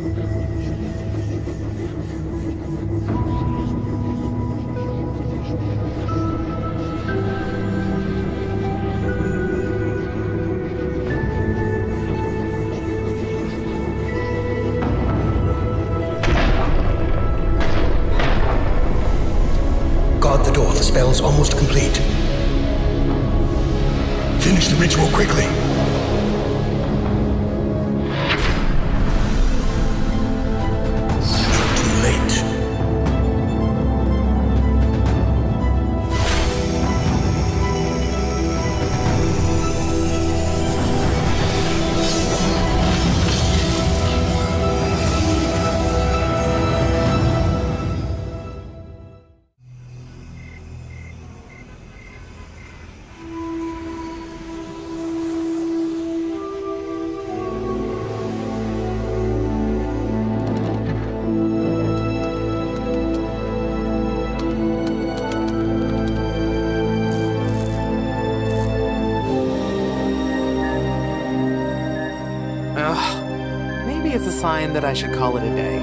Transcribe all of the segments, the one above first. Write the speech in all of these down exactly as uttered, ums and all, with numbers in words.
The door, the spell's almost complete. Finish the ritual quickly. Too late. It's a sign that I should call it a day.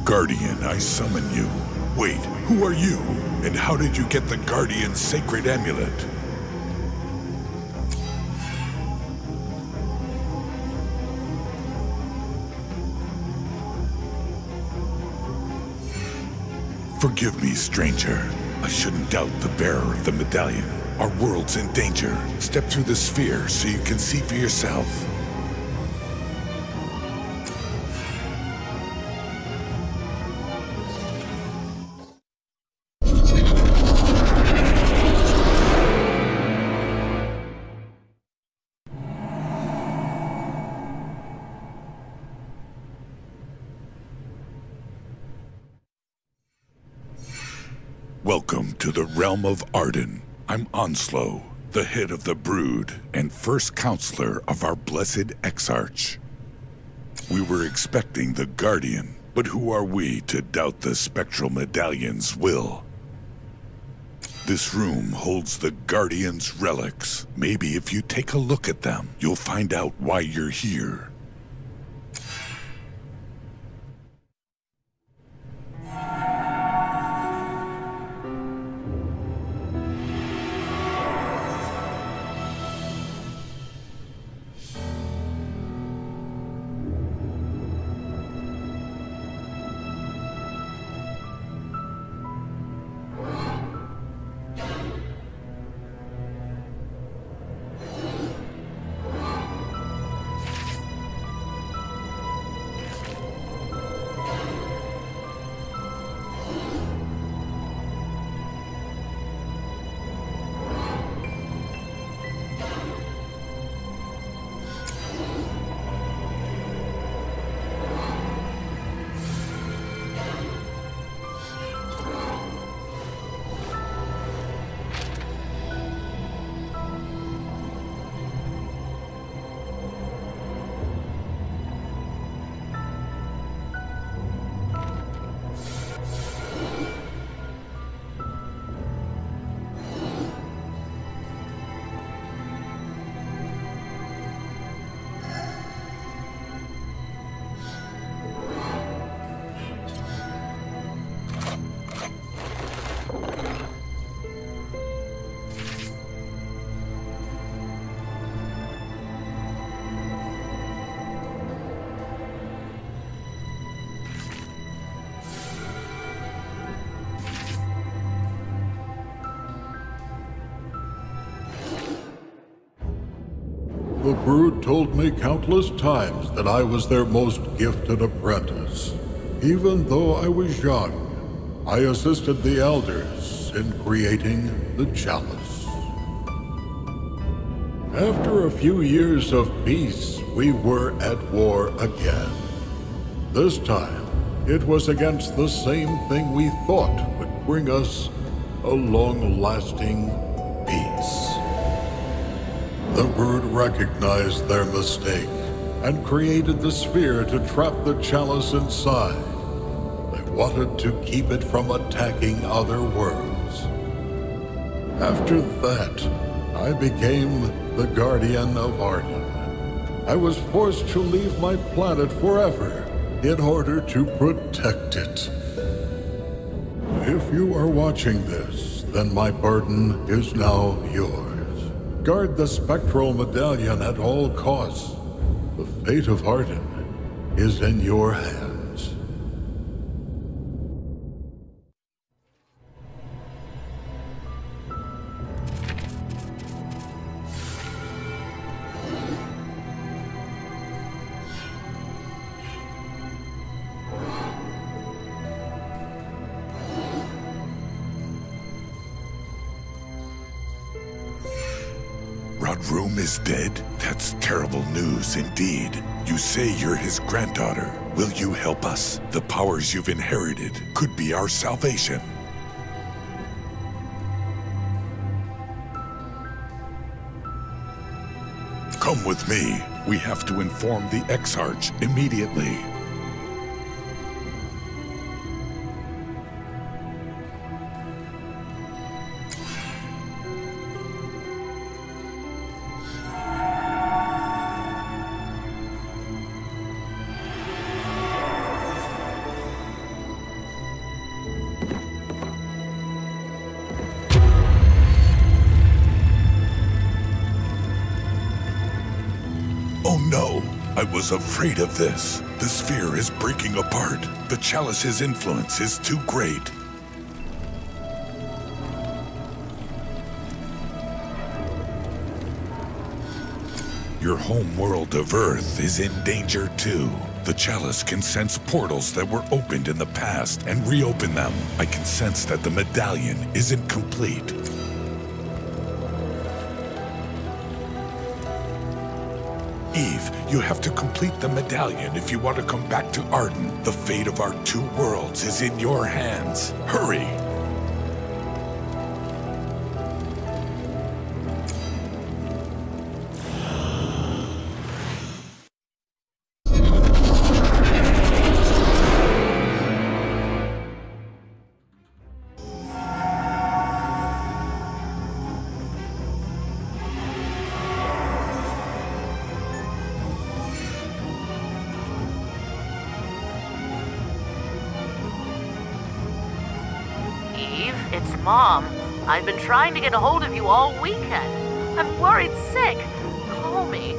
Guardian, I summon you. Wait, who are you? And how did you get the Guardian's sacred amulet? Forgive me, stranger. I shouldn't doubt the bearer of the medallion. Our world's in danger. Step through the sphere so you can see for yourself. Welcome to the realm of Arden. I'm Onslow, the head of the brood and first counselor of our blessed Exarch. We were expecting the Guardian, but who are we to doubt the spectral medallion's will? This room holds the Guardian's relics. Maybe if you take a look at them, you'll find out why you're here. The brood told me countless times that I was their most gifted apprentice. Even though I was young, I assisted the elders in creating the chalice. After a few years of peace, we were at war again. This time, it was against the same thing we thought would bring us a long-lasting peace. The brood recognized their mistake and created the sphere to trap the chalice inside. They wanted to keep it from attacking other worlds. After that, I became the Guardian of Arden. I was forced to leave my planet forever in order to protect it. If you are watching this, then my burden is now yours. Guard the spectral medallion at all costs. The fate of Arden is in your hands. Rodroom is dead? That's terrible news indeed. You say you're his granddaughter. Will you help us? The powers you've inherited could be our salvation. Come with me. We have to inform the Exarch immediately. I was afraid of this. The sphere is breaking apart. The chalice's influence is too great. Your home world of Earth is in danger too. The chalice can sense portals that were opened in the past and reopen them. I can sense that the medallion isn't complete. Eve, you have to complete the medallion if you want to come back to Arden. The fate of our two worlds is in your hands. Hurry! It's Mom. I've been trying to get a hold of you all weekend. I'm worried sick. Call me.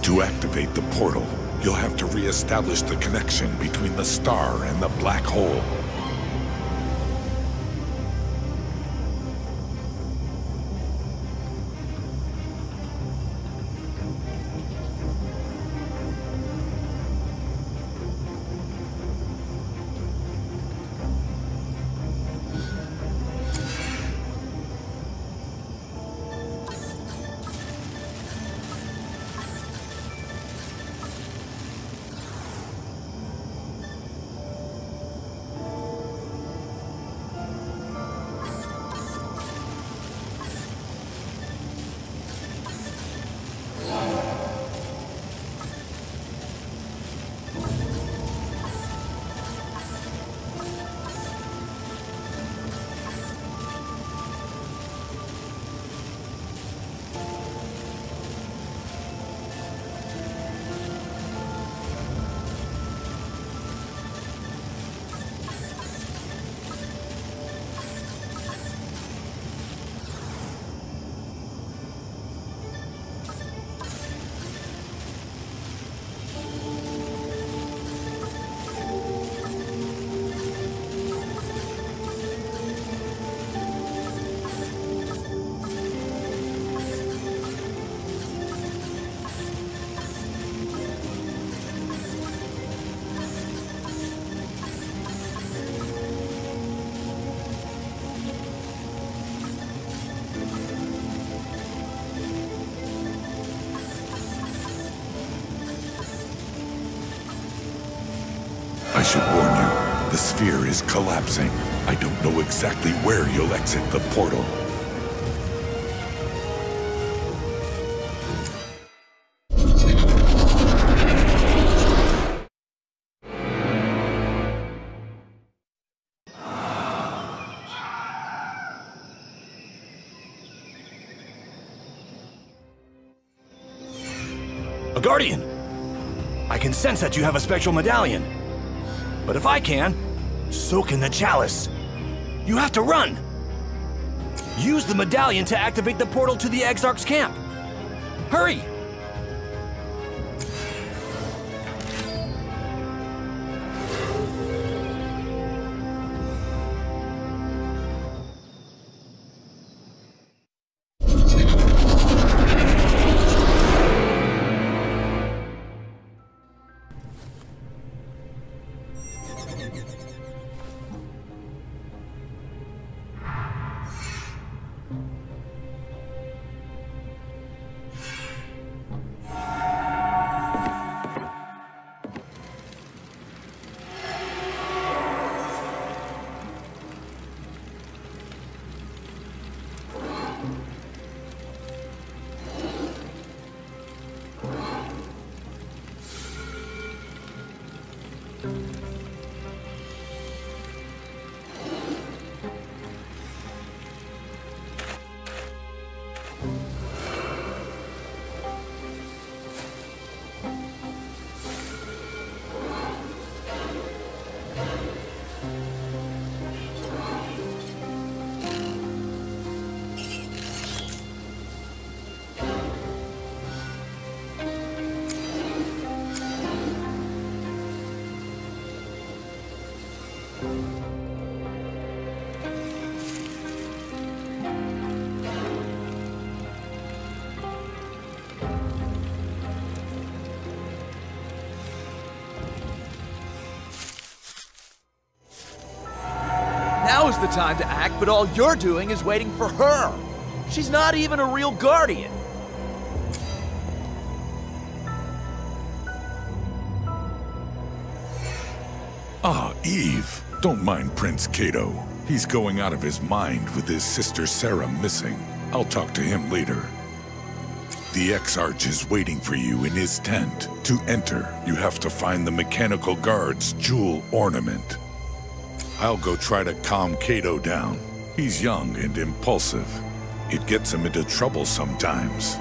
To activate the portal, you'll have to re-establish the connection between the star and the black hole. I should warn you, the sphere is collapsing. I don't know exactly where you'll exit the portal. A Guardian! I can sense that you have a spectral medallion. But if I can, so can the Chalice. You have to run! Use the medallion to activate the portal to the Exarch's camp. Hurry! Now is the time to act, but all you're doing is waiting for her. She's not even a real Guardian. Ah, Eve. Don't mind Prince Cato. He's going out of his mind with his sister Sarah missing. I'll talk to him later. The Exarch is waiting for you in his tent. To enter, you have to find the mechanical guard's jewel ornament. I'll go try to calm Cato down. He's young and impulsive. It gets him into trouble sometimes.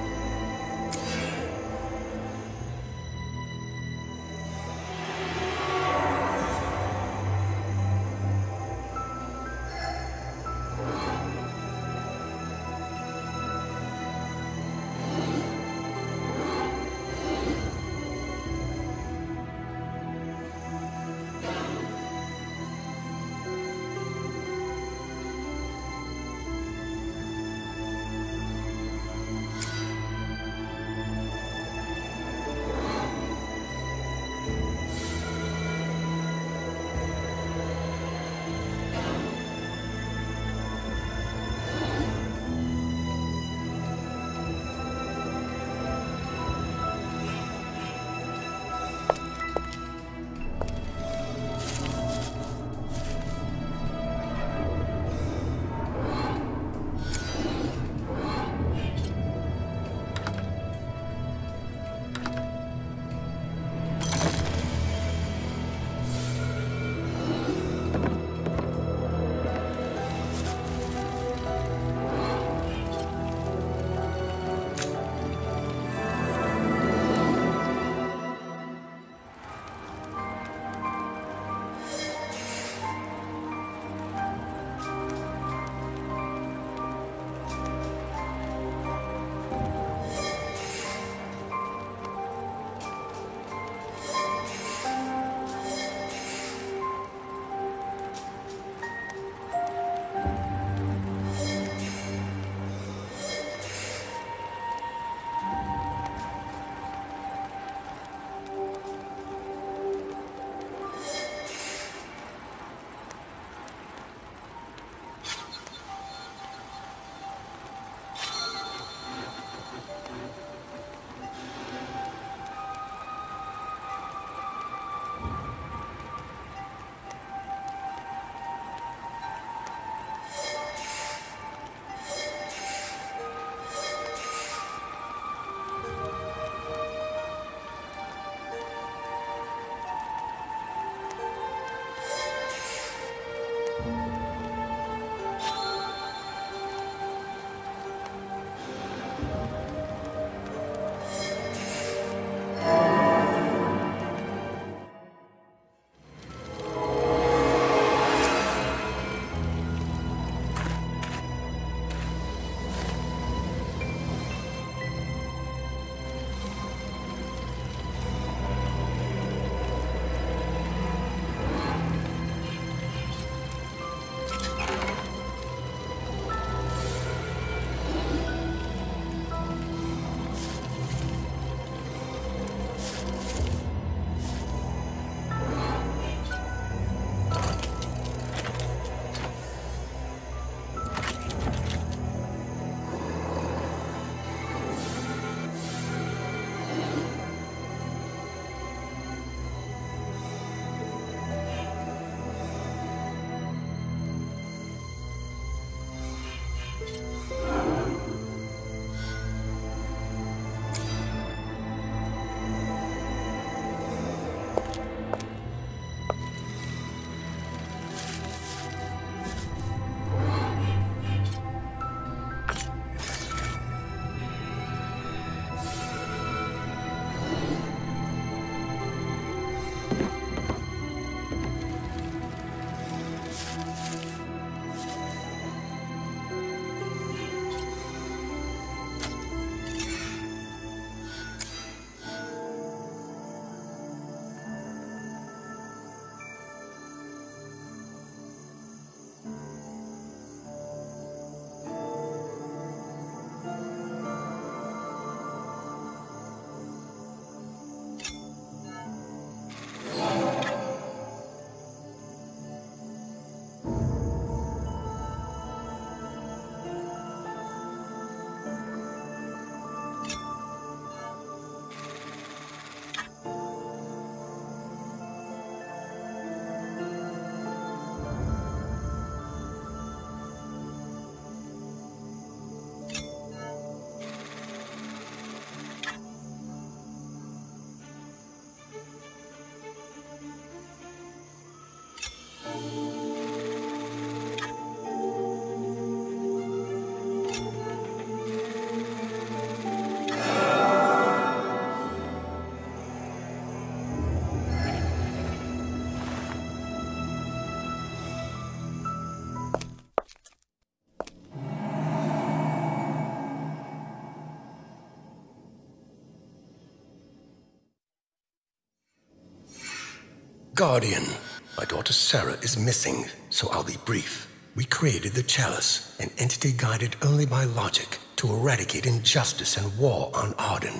Guardian, my daughter Sarah is missing, so I'll be brief. We created the Chalice, an entity guided only by logic to eradicate injustice and war on Arden.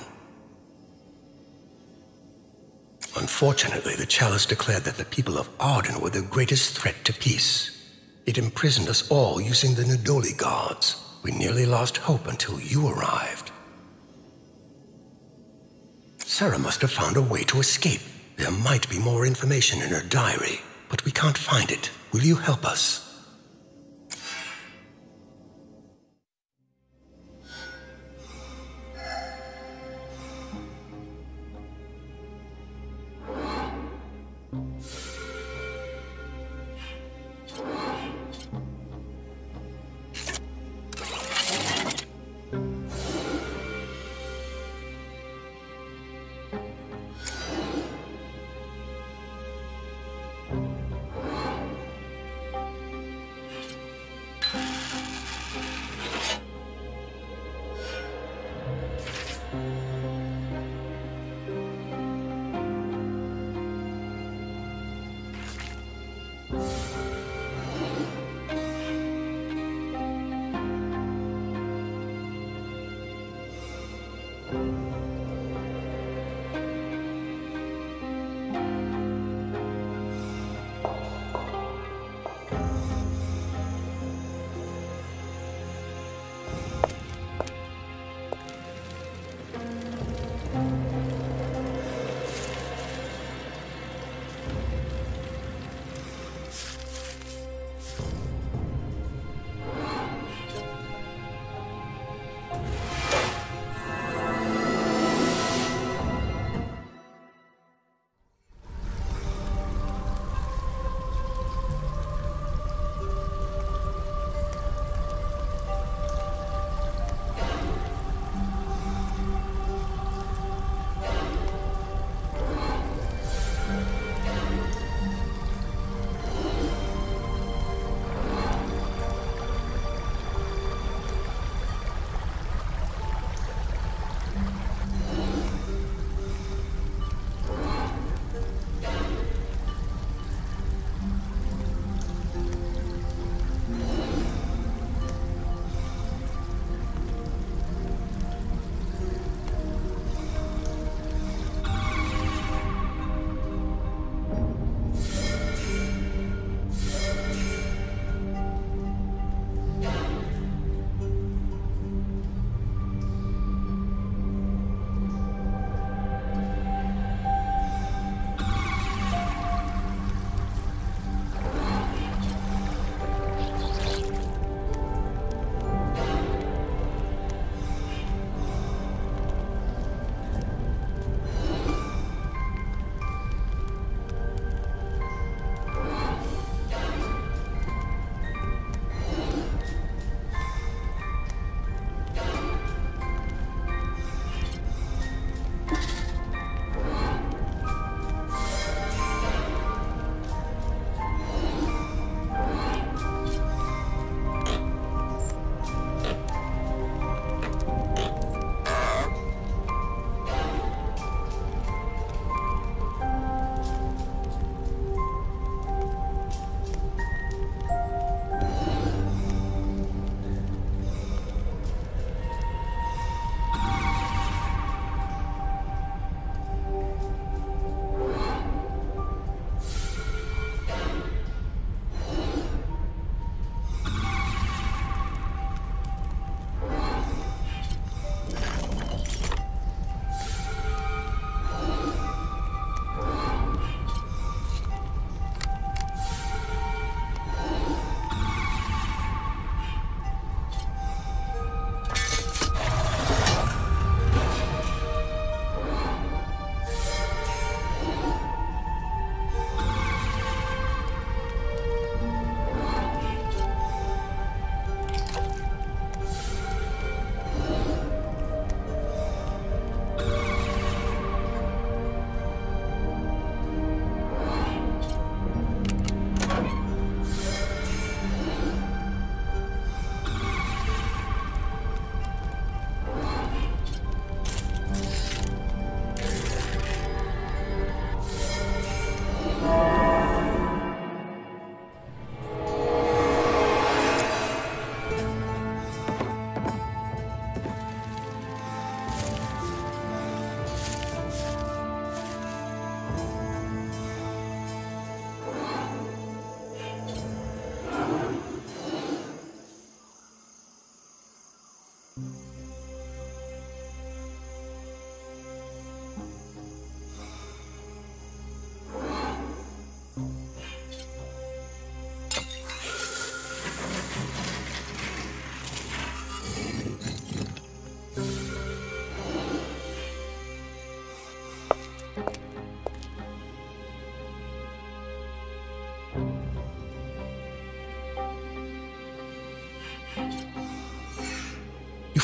Unfortunately, the Chalice declared that the people of Arden were the greatest threat to peace. It imprisoned us all using the Nudoli guards. We nearly lost hope until you arrived. Sarah must have found a way to escape. There might be more information in her diary, but we can't find it. Will you help us?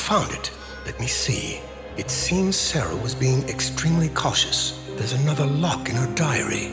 found it. Let me see. It seems Sarah was being extremely cautious. There's another lock in her diary.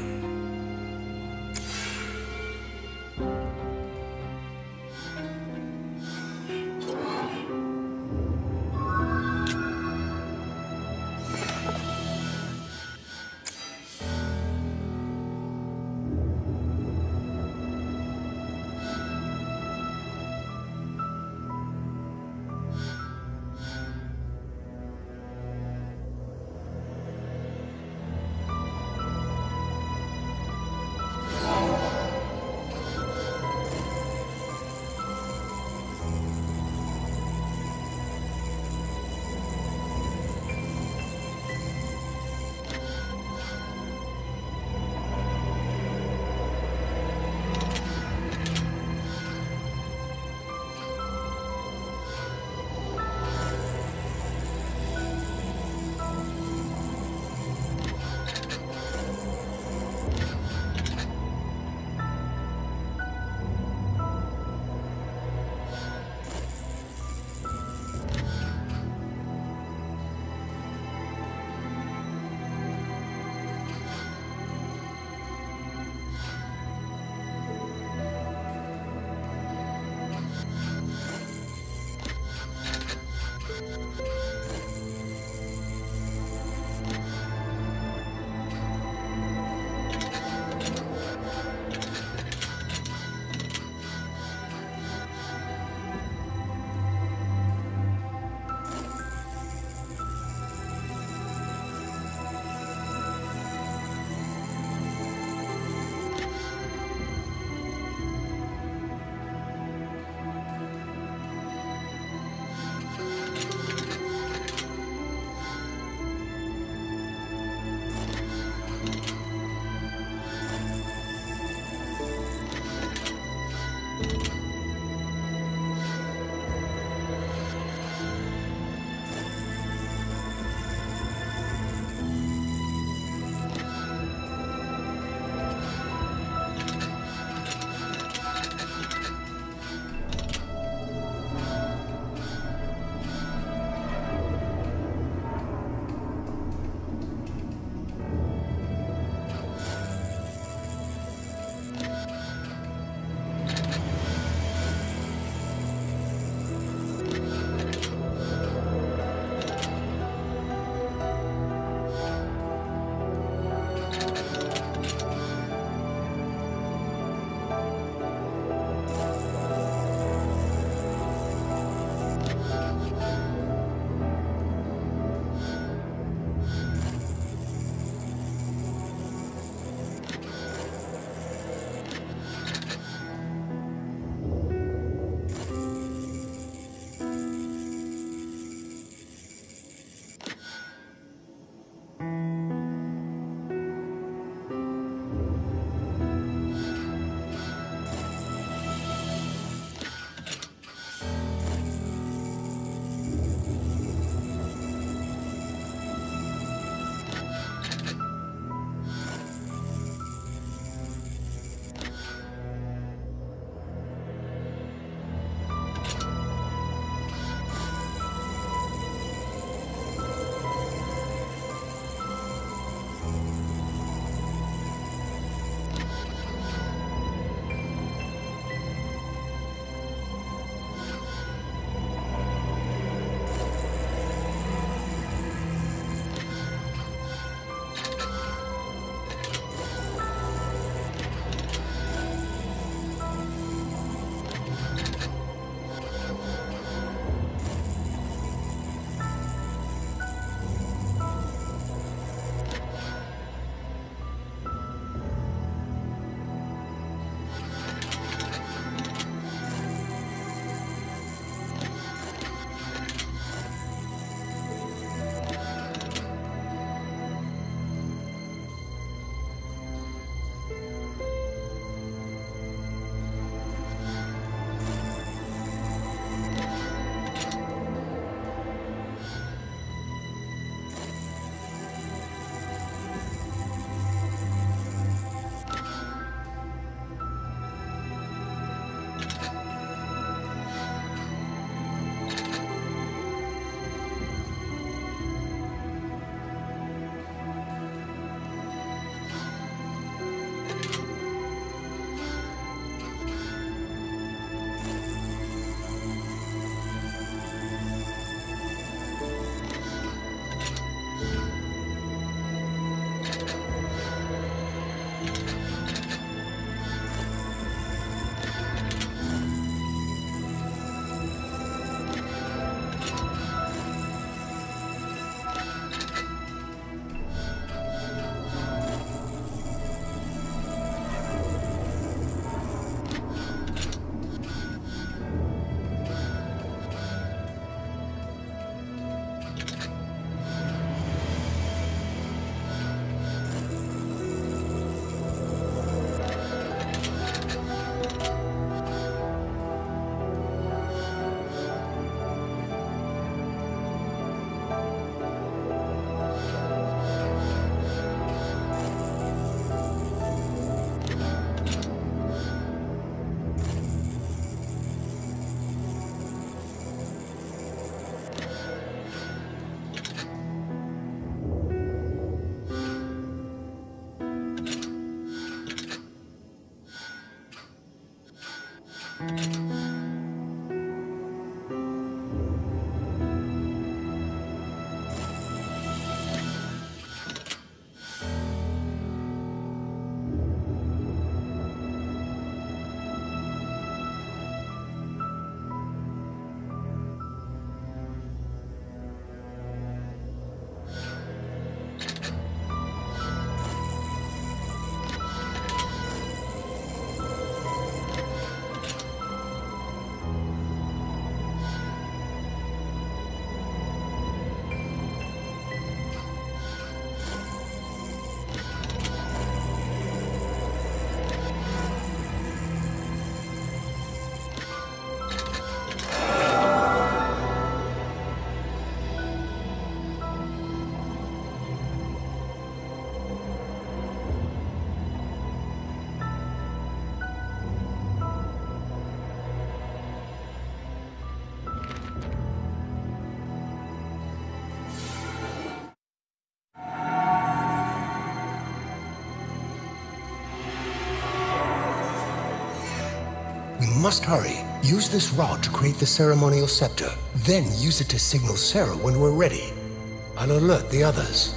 must hurry. Use this rod to create the ceremonial scepter. Then use it to signal Sarah when we're ready. I'll alert the others.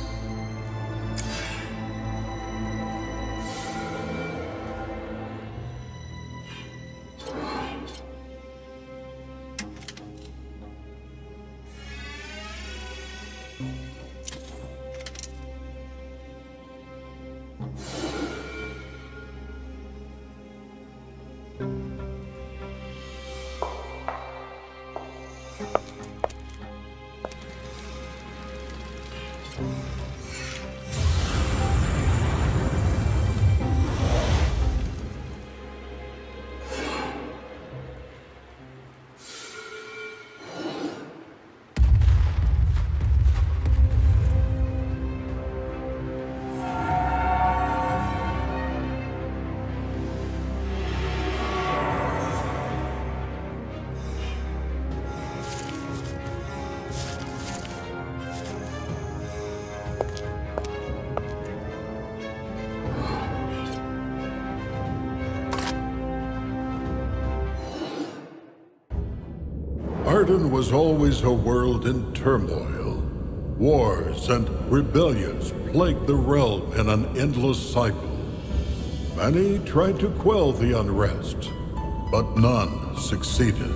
Arden was always a world in turmoil. Wars and rebellions plagued the realm in an endless cycle. Many tried to quell the unrest, but none succeeded.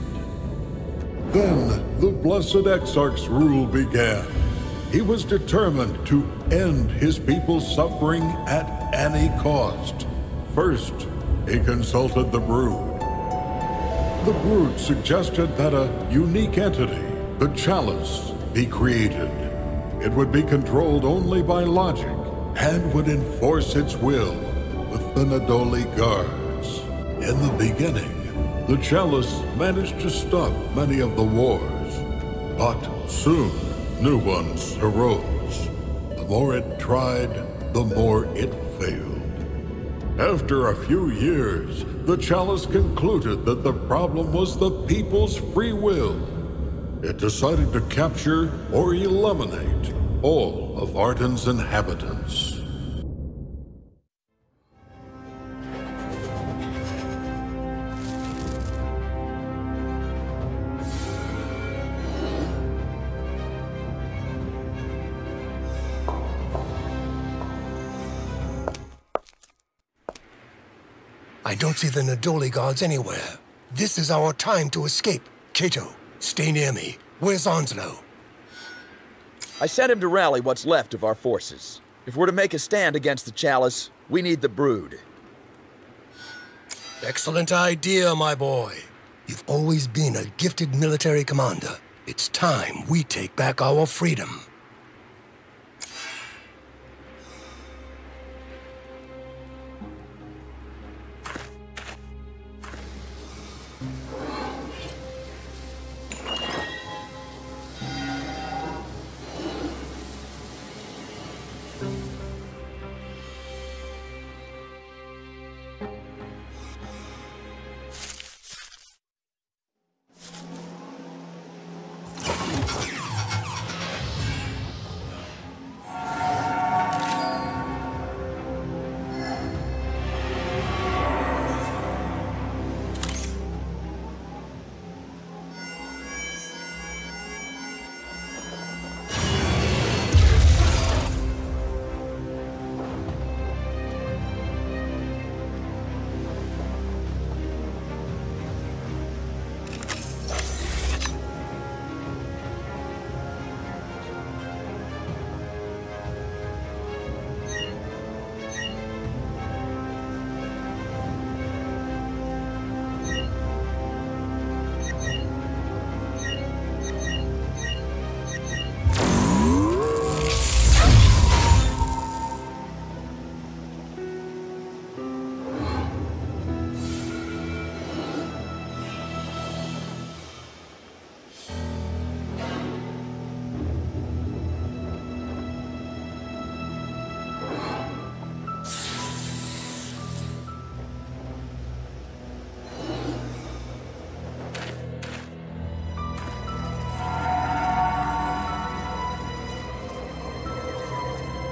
Then the Blessed Exarch's rule began. He was determined to end his people's suffering at any cost. First, he consulted the Brood. The Brood suggested that a unique entity, the Chalice, be created. It would be controlled only by logic and would enforce its will with the Nadoli guards. In the beginning, the Chalice managed to stop many of the wars, but soon new ones arose. The more it tried, the more it failed. After a few years, the Chalice concluded that the problem was the people's free will. It decided to capture or eliminate all of Arden's inhabitants. I don't see the Nadoli guards anywhere. This is our time to escape. Kato, stay near me. Where's Onslow? I sent him to rally what's left of our forces. If we're to make a stand against the Chalice, we need the Brood. Excellent idea, my boy. You've always been a gifted military commander. It's time we take back our freedom.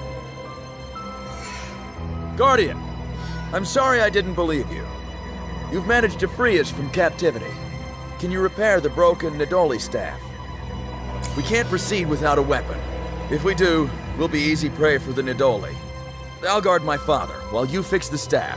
Guardian, I'm sorry I didn't believe you. You've managed to free us from captivity. Can you repair the broken Nidoli staff? We can't proceed without a weapon. If we do, we'll be easy prey for the Nidoli. I'll guard my father while you fix the staff.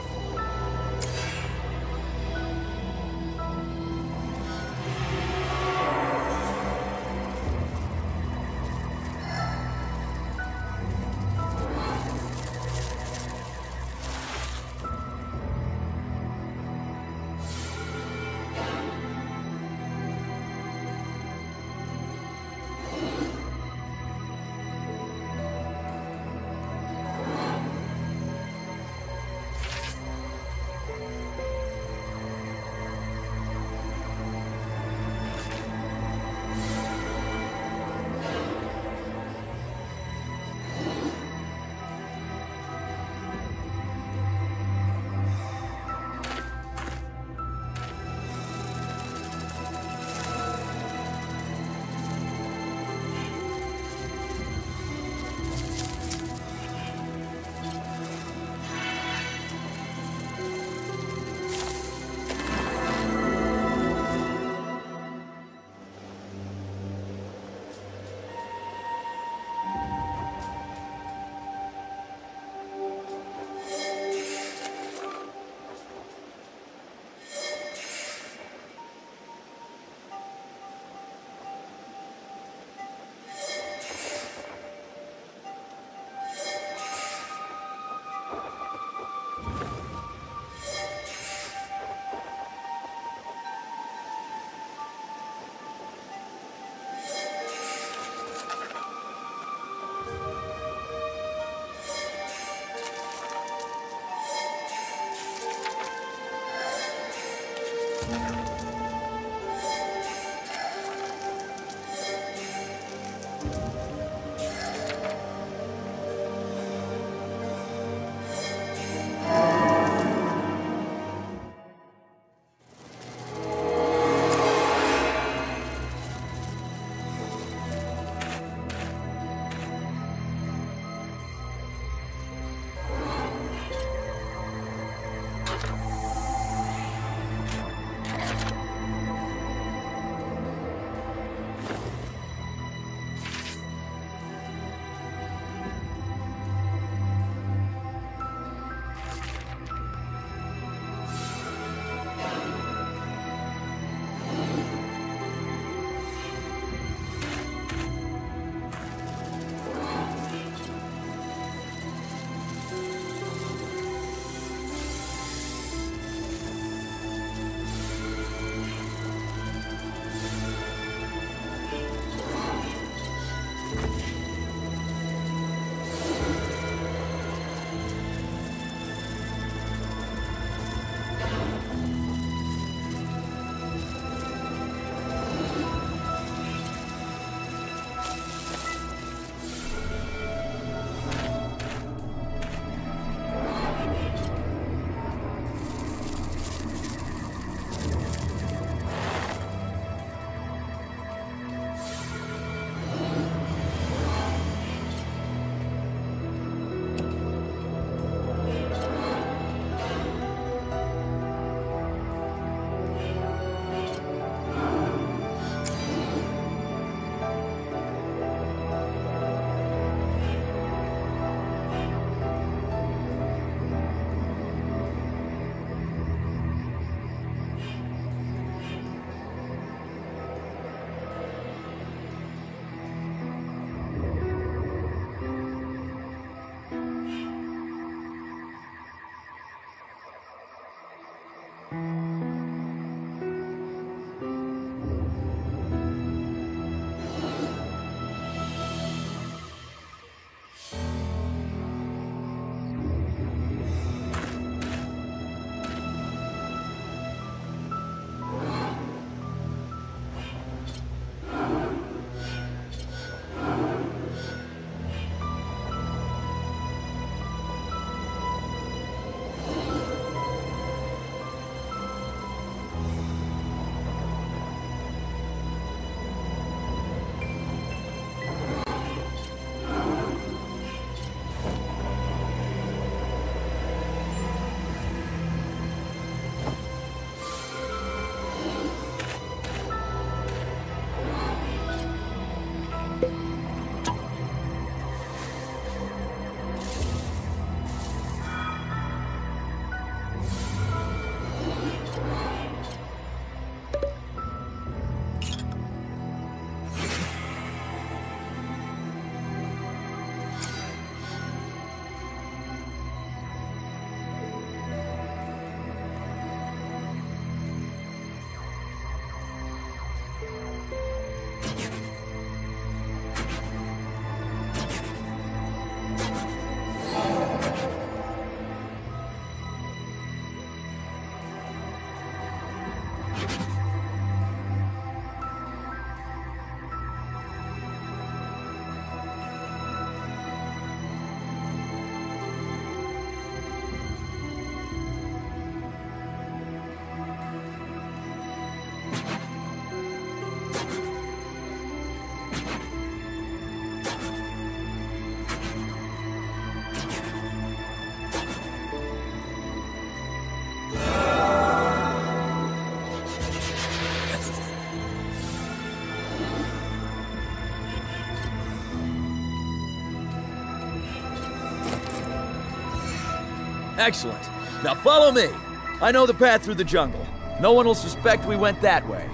Excellent. Now follow me. I know the path through the jungle. No one will suspect we went that way.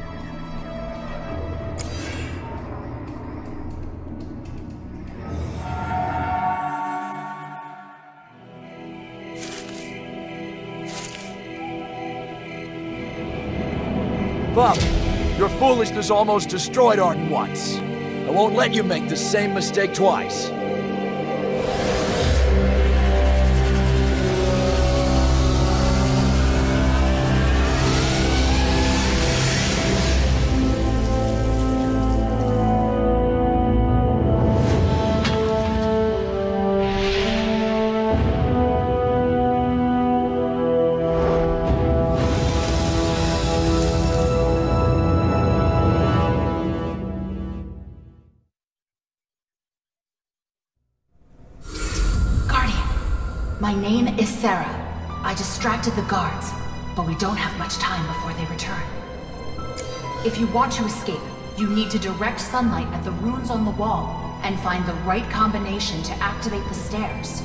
Father, your foolishness almost destroyed Arden once. I won't let you make the same mistake twice. My name is Sarah. I distracted the guards, but we don't have much time before they return. If you want to escape, you need to direct sunlight at the runes on the wall and find the right combination to activate the stairs.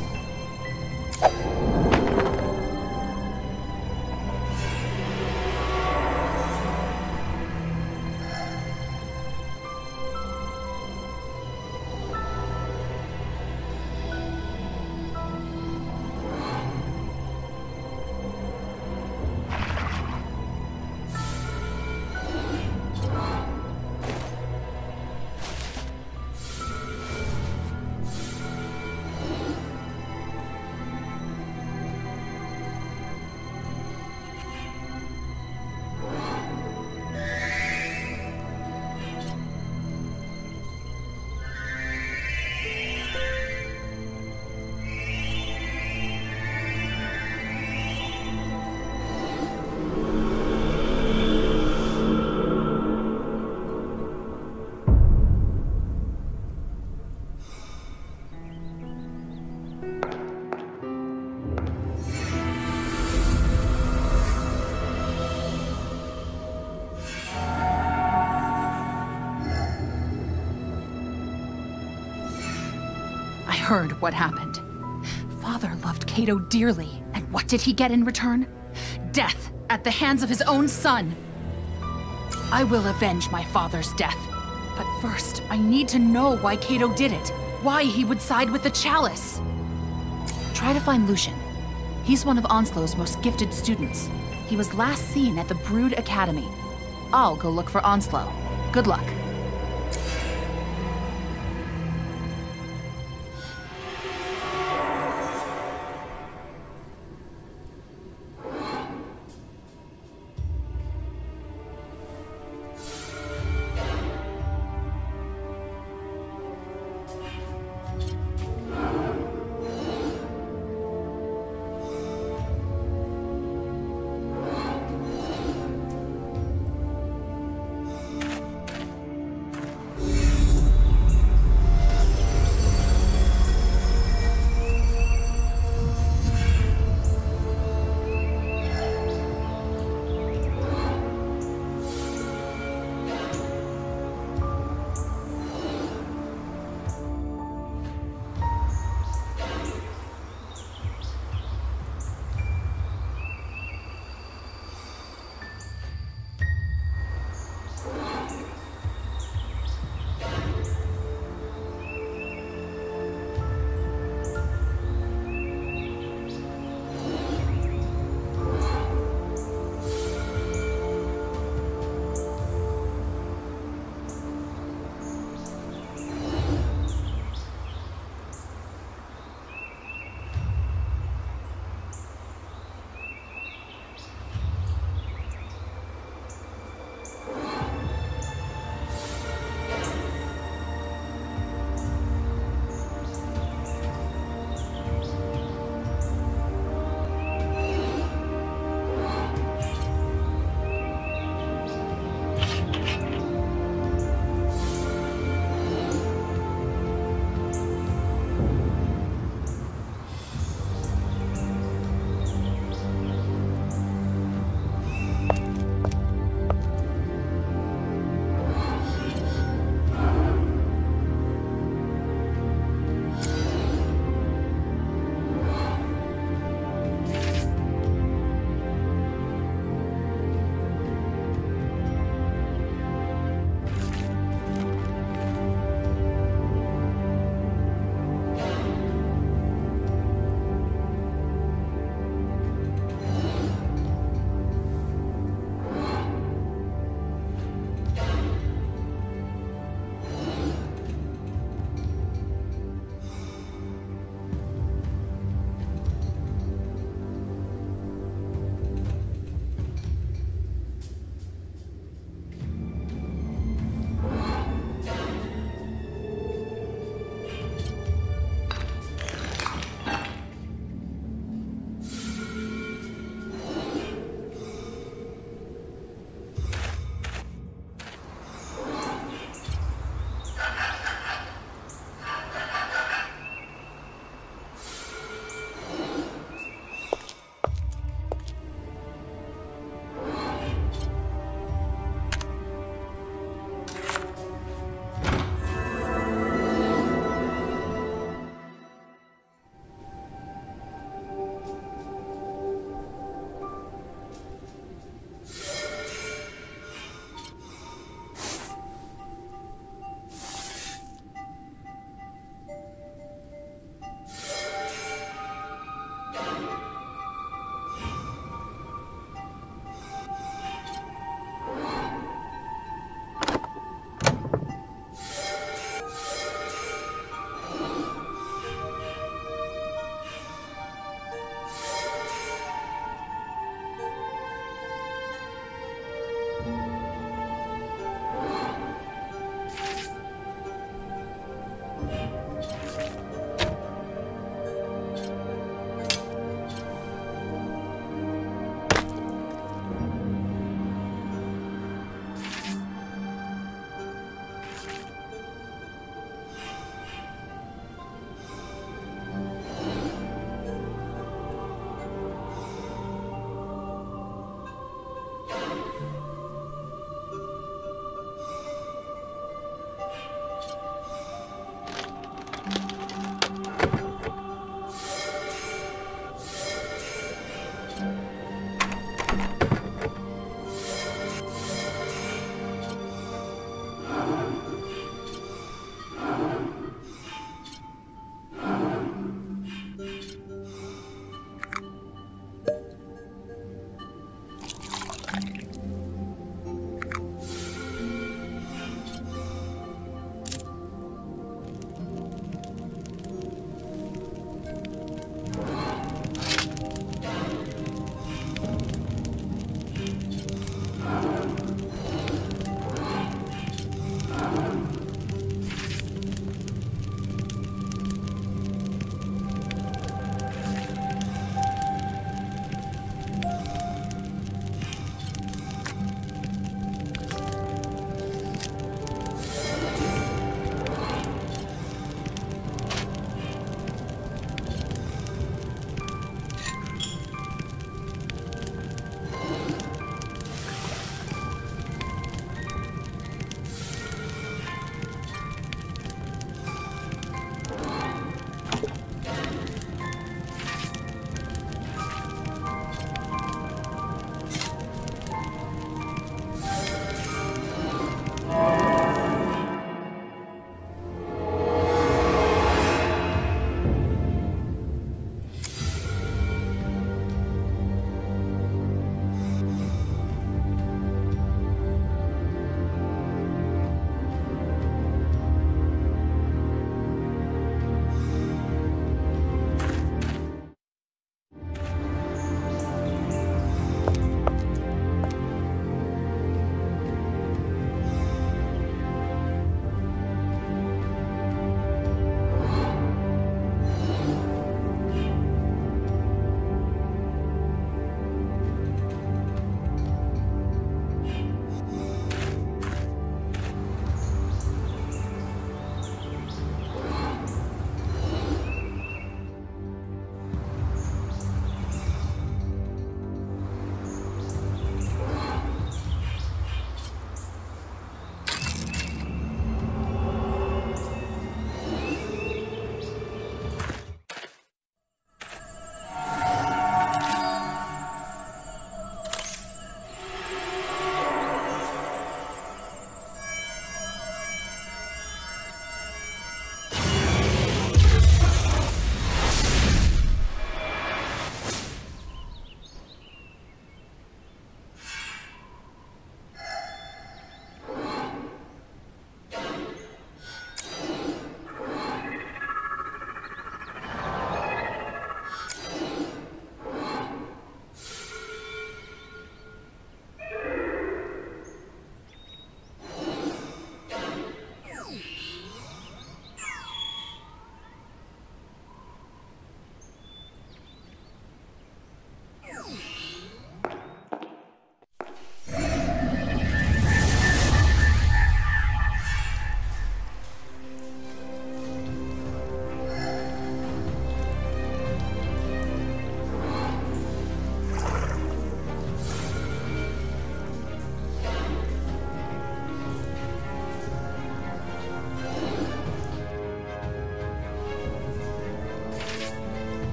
Heard what happened. Father loved Cato dearly, and what did he get in return? Death at the hands of his own son. I will avenge my father's death. But first, I need to know why Cato did it. Why he would side with the Chalice. Try to find Lucian. He's one of Onslow's most gifted students. He was last seen at the Brood Academy. I'll go look for Onslow. Good luck.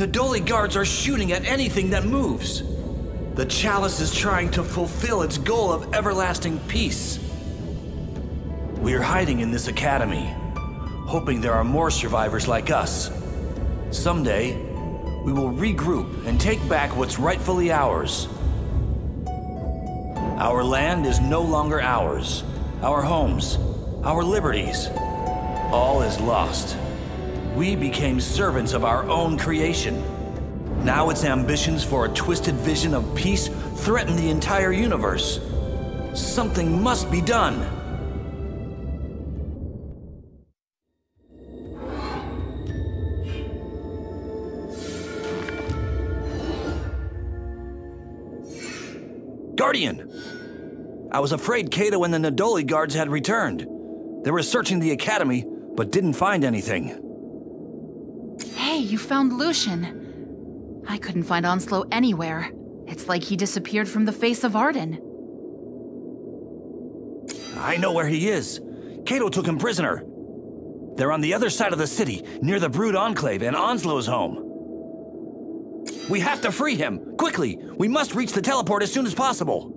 Nidoli guards are shooting at anything that moves. The Chalice is trying to fulfill its goal of everlasting peace. We are hiding in this academy, hoping there are more survivors like us. Someday, we will regroup and take back what's rightfully ours. Our land is no longer ours. Our homes, our liberties, all is lost. We became servants of our own creation. Now its ambitions for a twisted vision of peace threaten the entire universe. Something must be done. Guardian! I was afraid Cato and the Nidoli guards had returned. They were searching the academy, but didn't find anything. Hey, you found Lucian. I couldn't find Onslow anywhere. It's like he disappeared from the face of Arden. I know where he is. Cato took him prisoner. They're on the other side of the city, near the Brood Enclave and Onslow's home. We have to free him! Quickly! We must reach the teleport as soon as possible!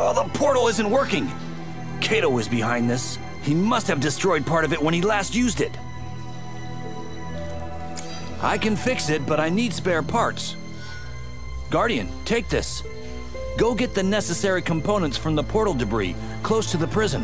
Oh, the portal isn't working! Kato is behind this. He must have destroyed part of it when he last used it. I can fix it, but I need spare parts. Guardian, take this. Go get the necessary components from the portal debris close to the prison.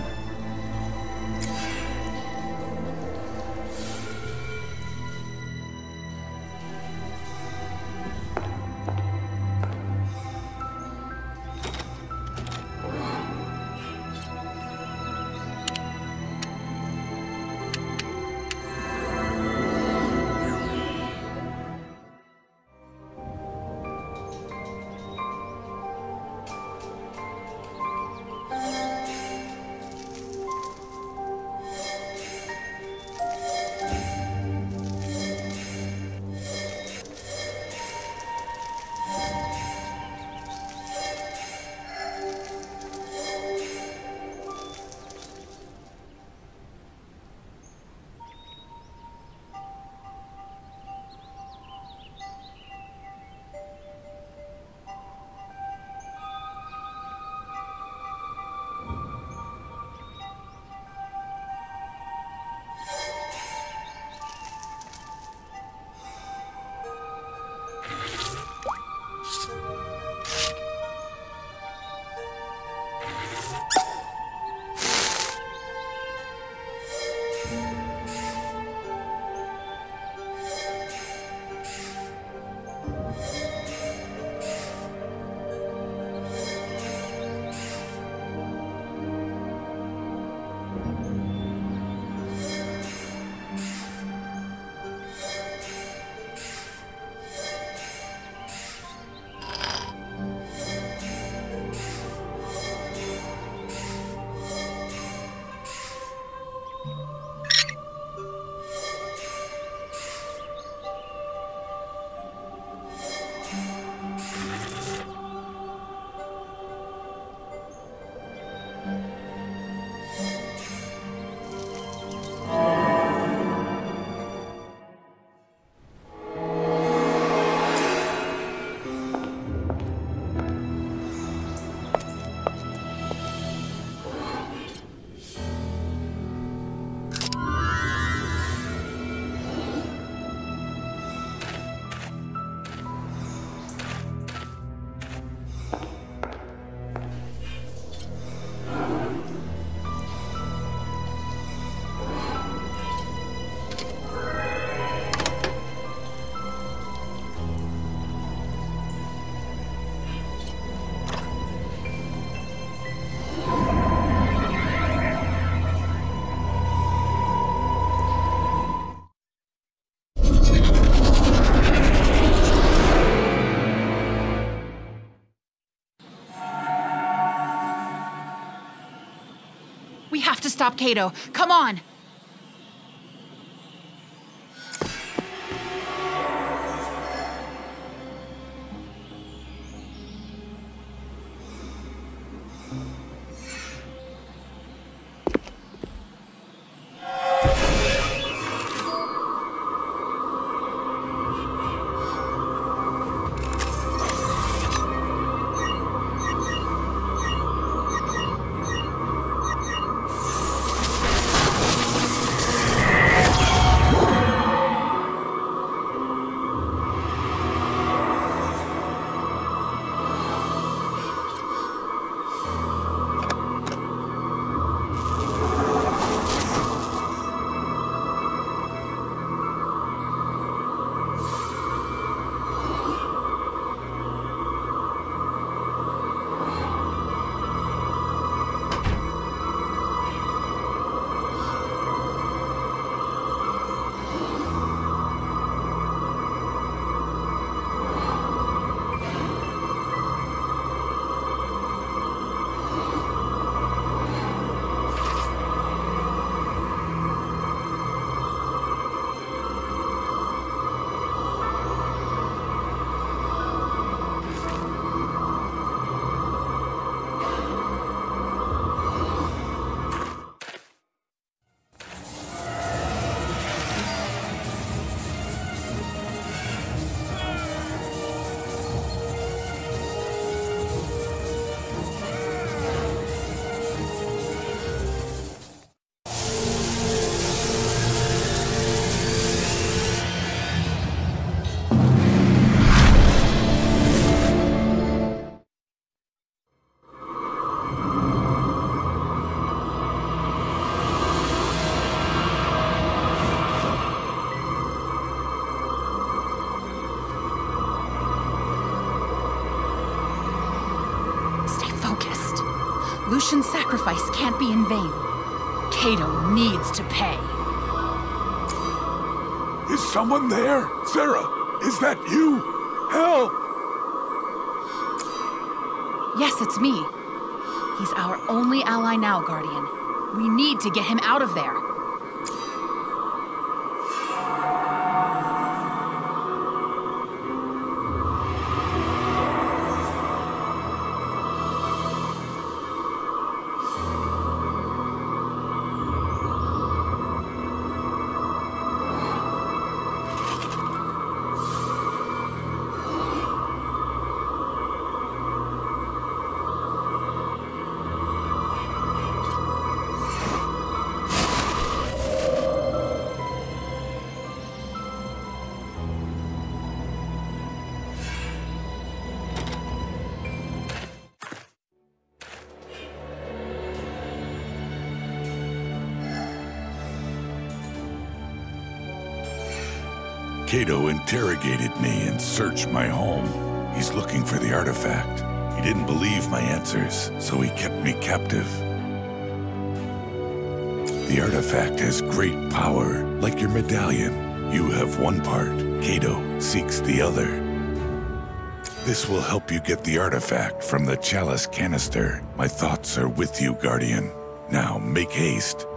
We have to stop Kato. Come on! Lucian's sacrifice can't be in vain. Cato needs to pay. Is someone there? Sarah, is that you? Help! Yes, it's me. He's our only ally now, Guardian. We need to get him out of there. Cato interrogated me and searched my home. He's looking for the artifact. He didn't believe my answers, so he kept me captive. The artifact has great power, like your medallion. You have one part, Cato seeks the other. This will help you get the artifact from the chalice canister. My thoughts are with you, Guardian. Now, make haste.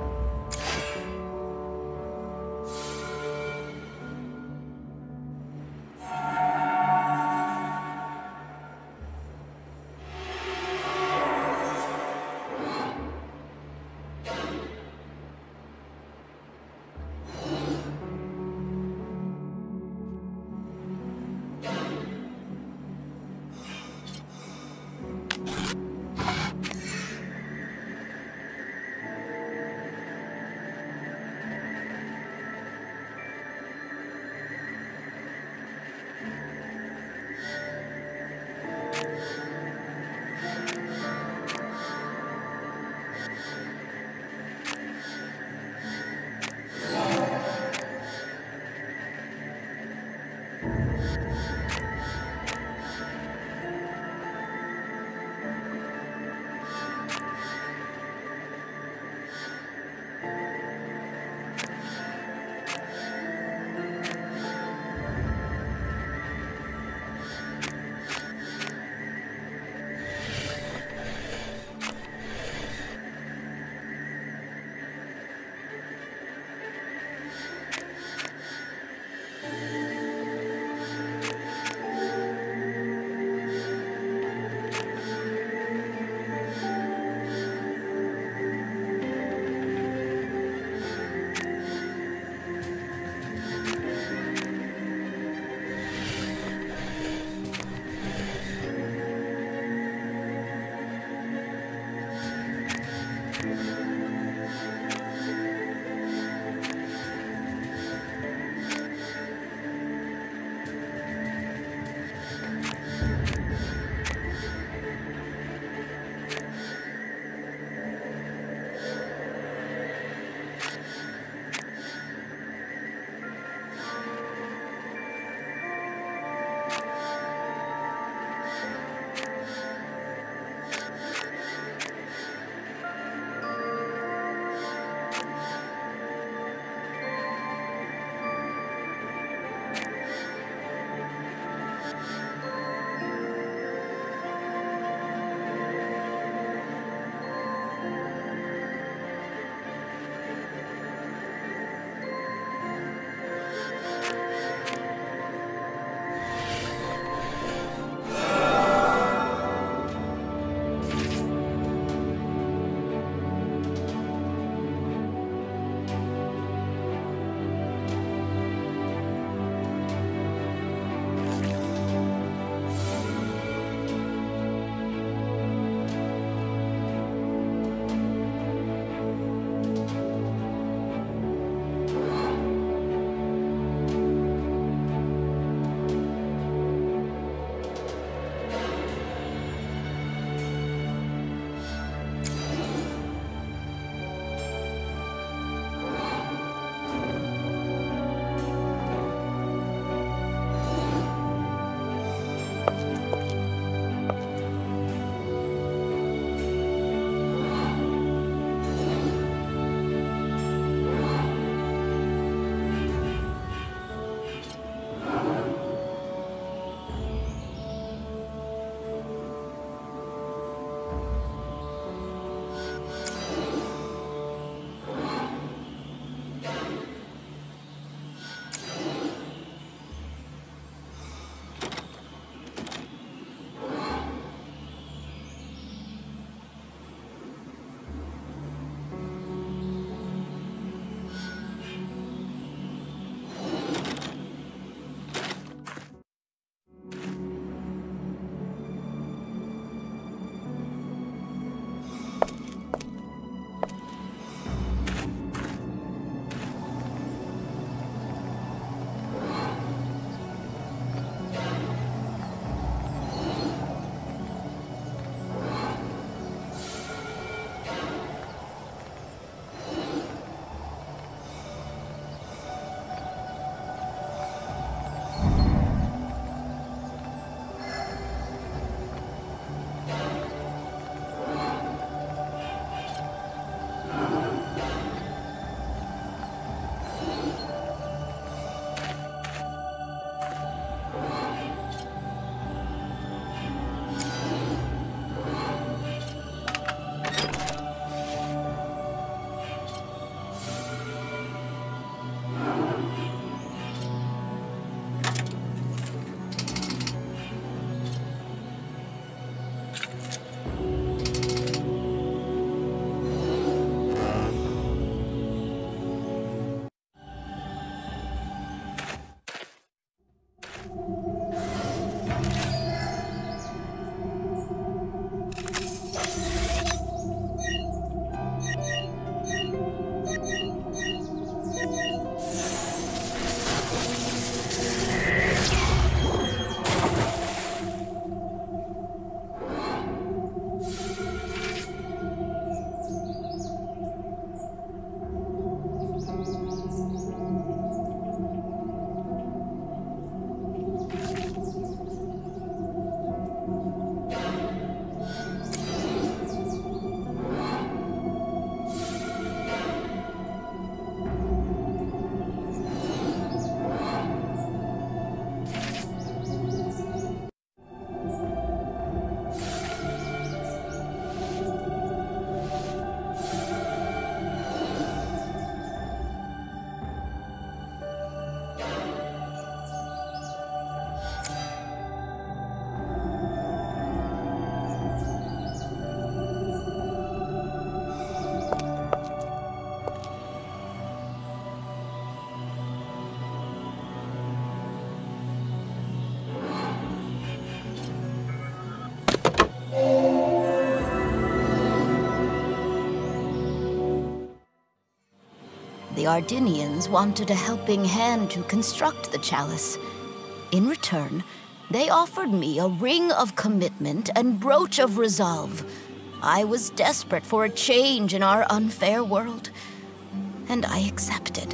Ardenians wanted a helping hand to construct the chalice. In return, they offered me a ring of commitment and brooch of resolve. I was desperate for a change in our unfair world, and I accepted.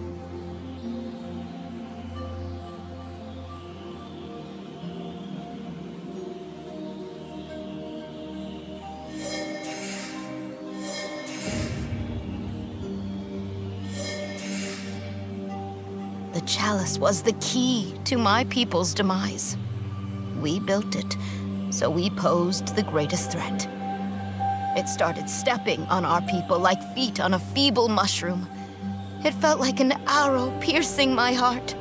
The chalice was the key to my people's demise. We built it, so we posed the greatest threat. It started stepping on our people like feet on a feeble mushroom. It felt like an arrow piercing my heart.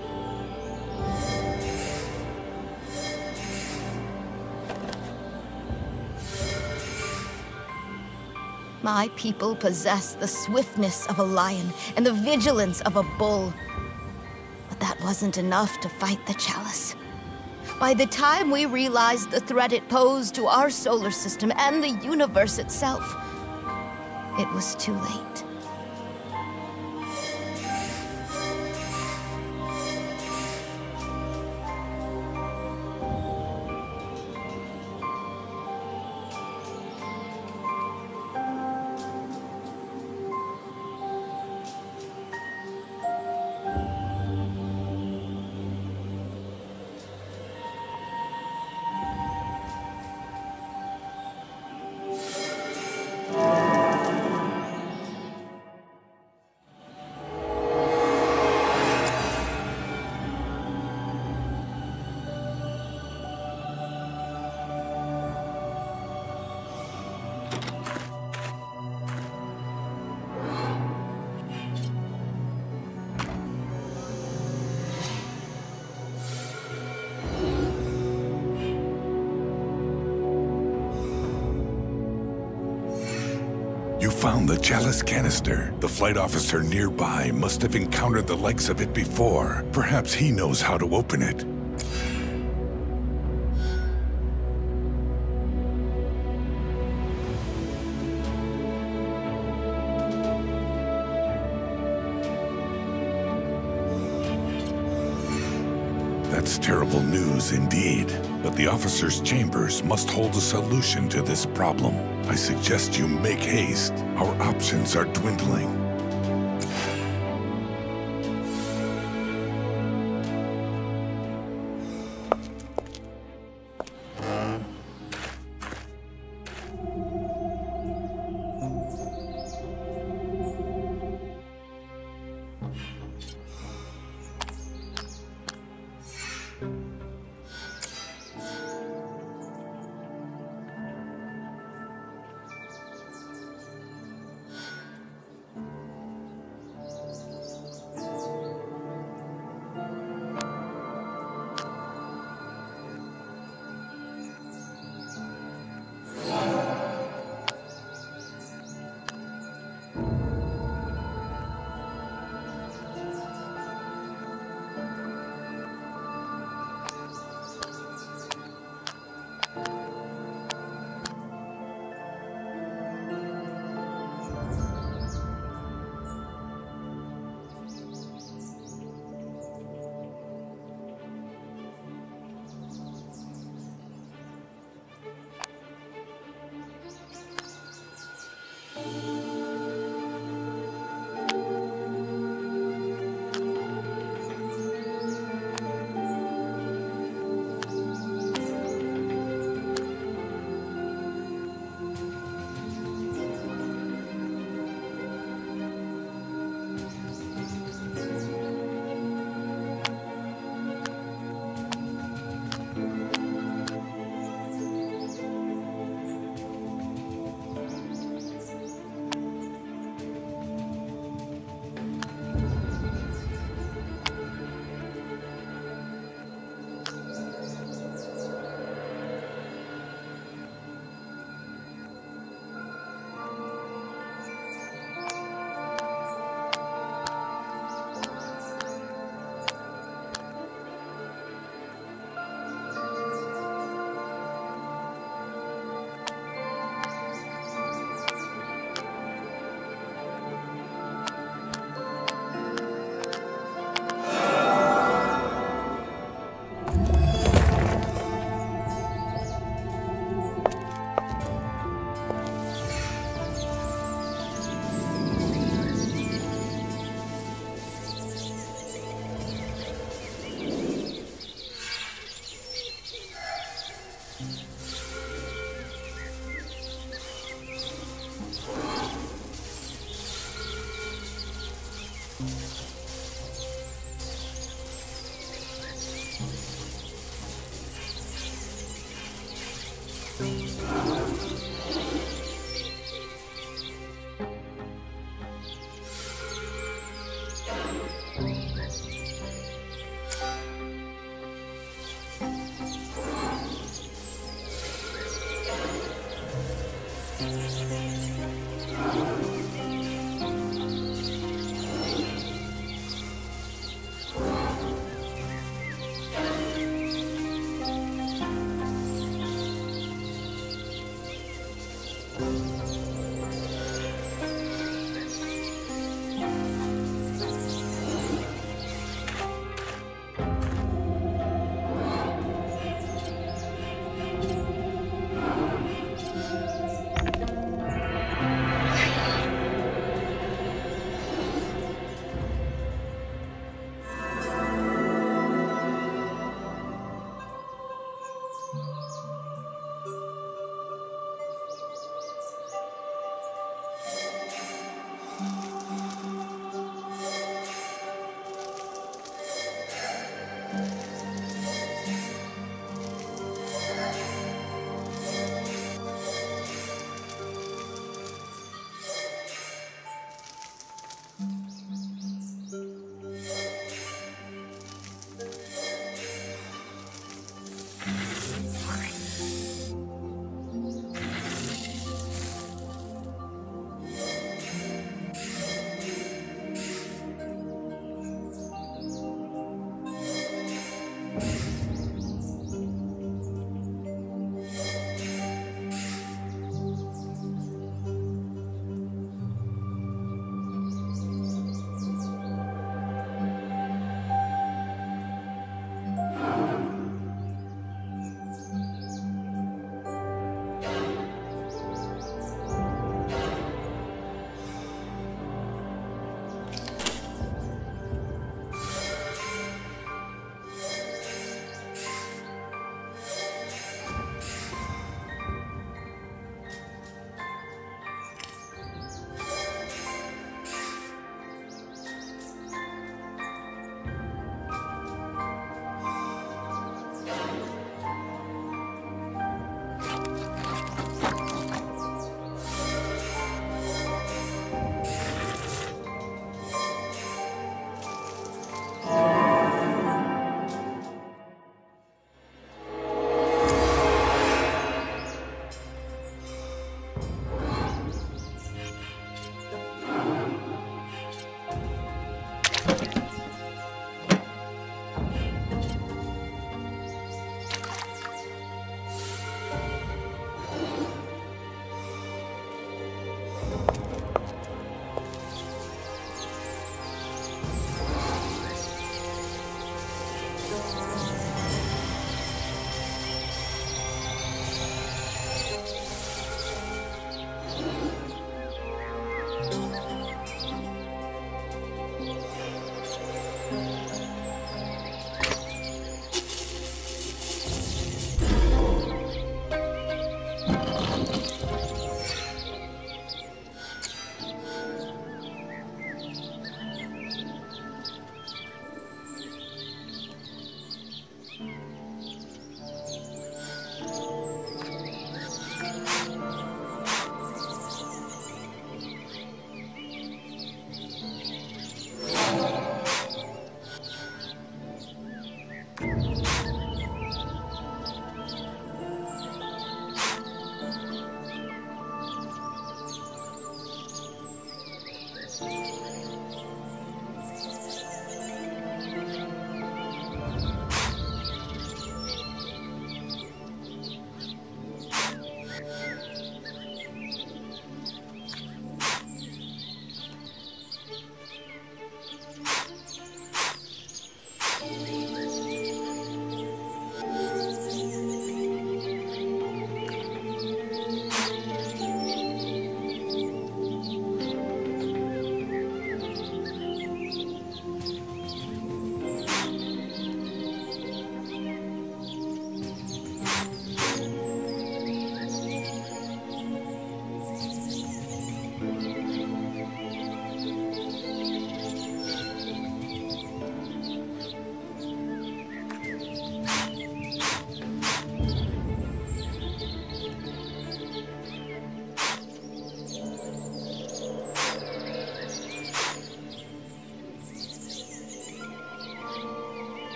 My people possess the swiftness of a lion and the vigilance of a bull. But that wasn't enough to fight the chalice. By the time we realized the threat it posed to our solar system and the universe itself, it was too late. You found the chalice canister. The flight officer nearby must have encountered the likes of it before. Perhaps he knows how to open it. That's terrible news indeed. But the officer's chambers must hold a solution to this problem. I suggest you make haste. Our options are dwindling.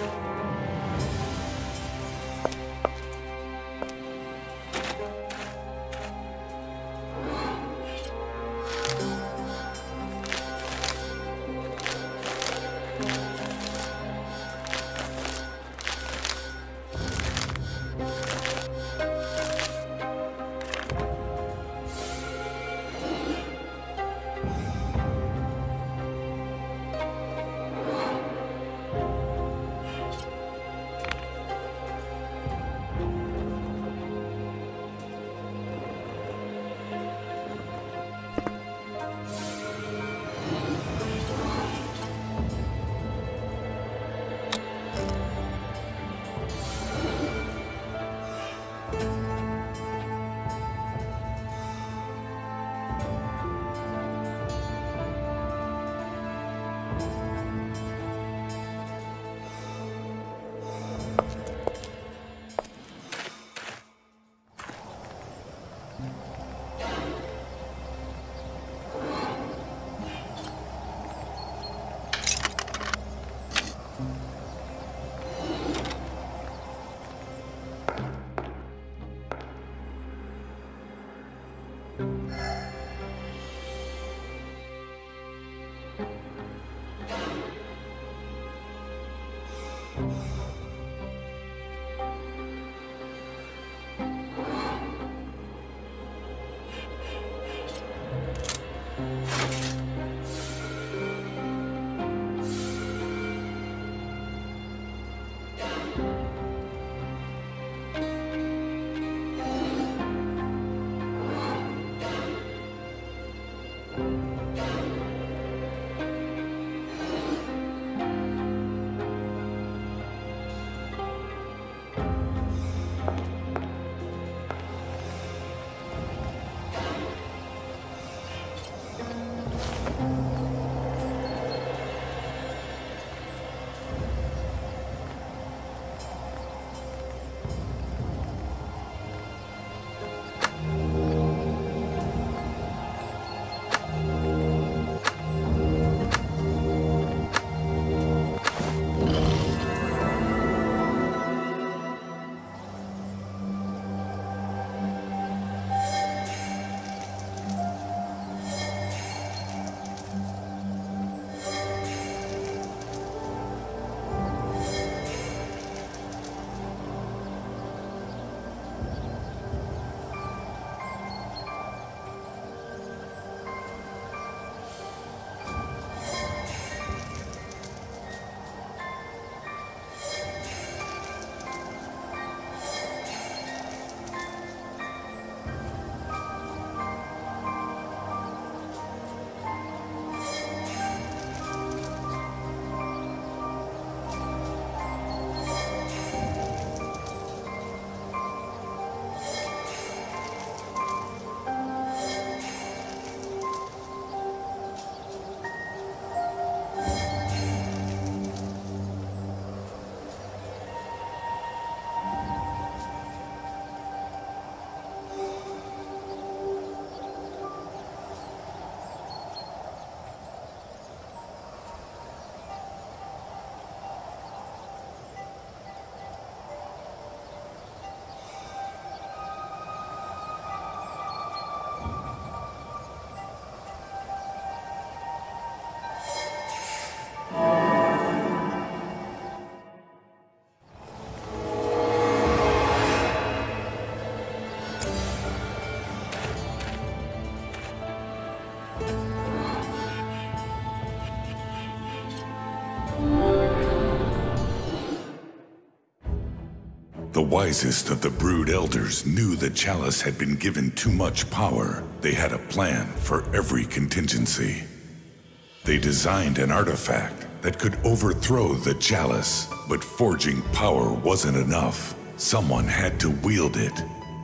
The wisest of the Brood Elders knew the Chalice had been given too much power. They had a plan for every contingency. They designed an artifact that could overthrow the Chalice, but forging power wasn't enough. Someone had to wield it.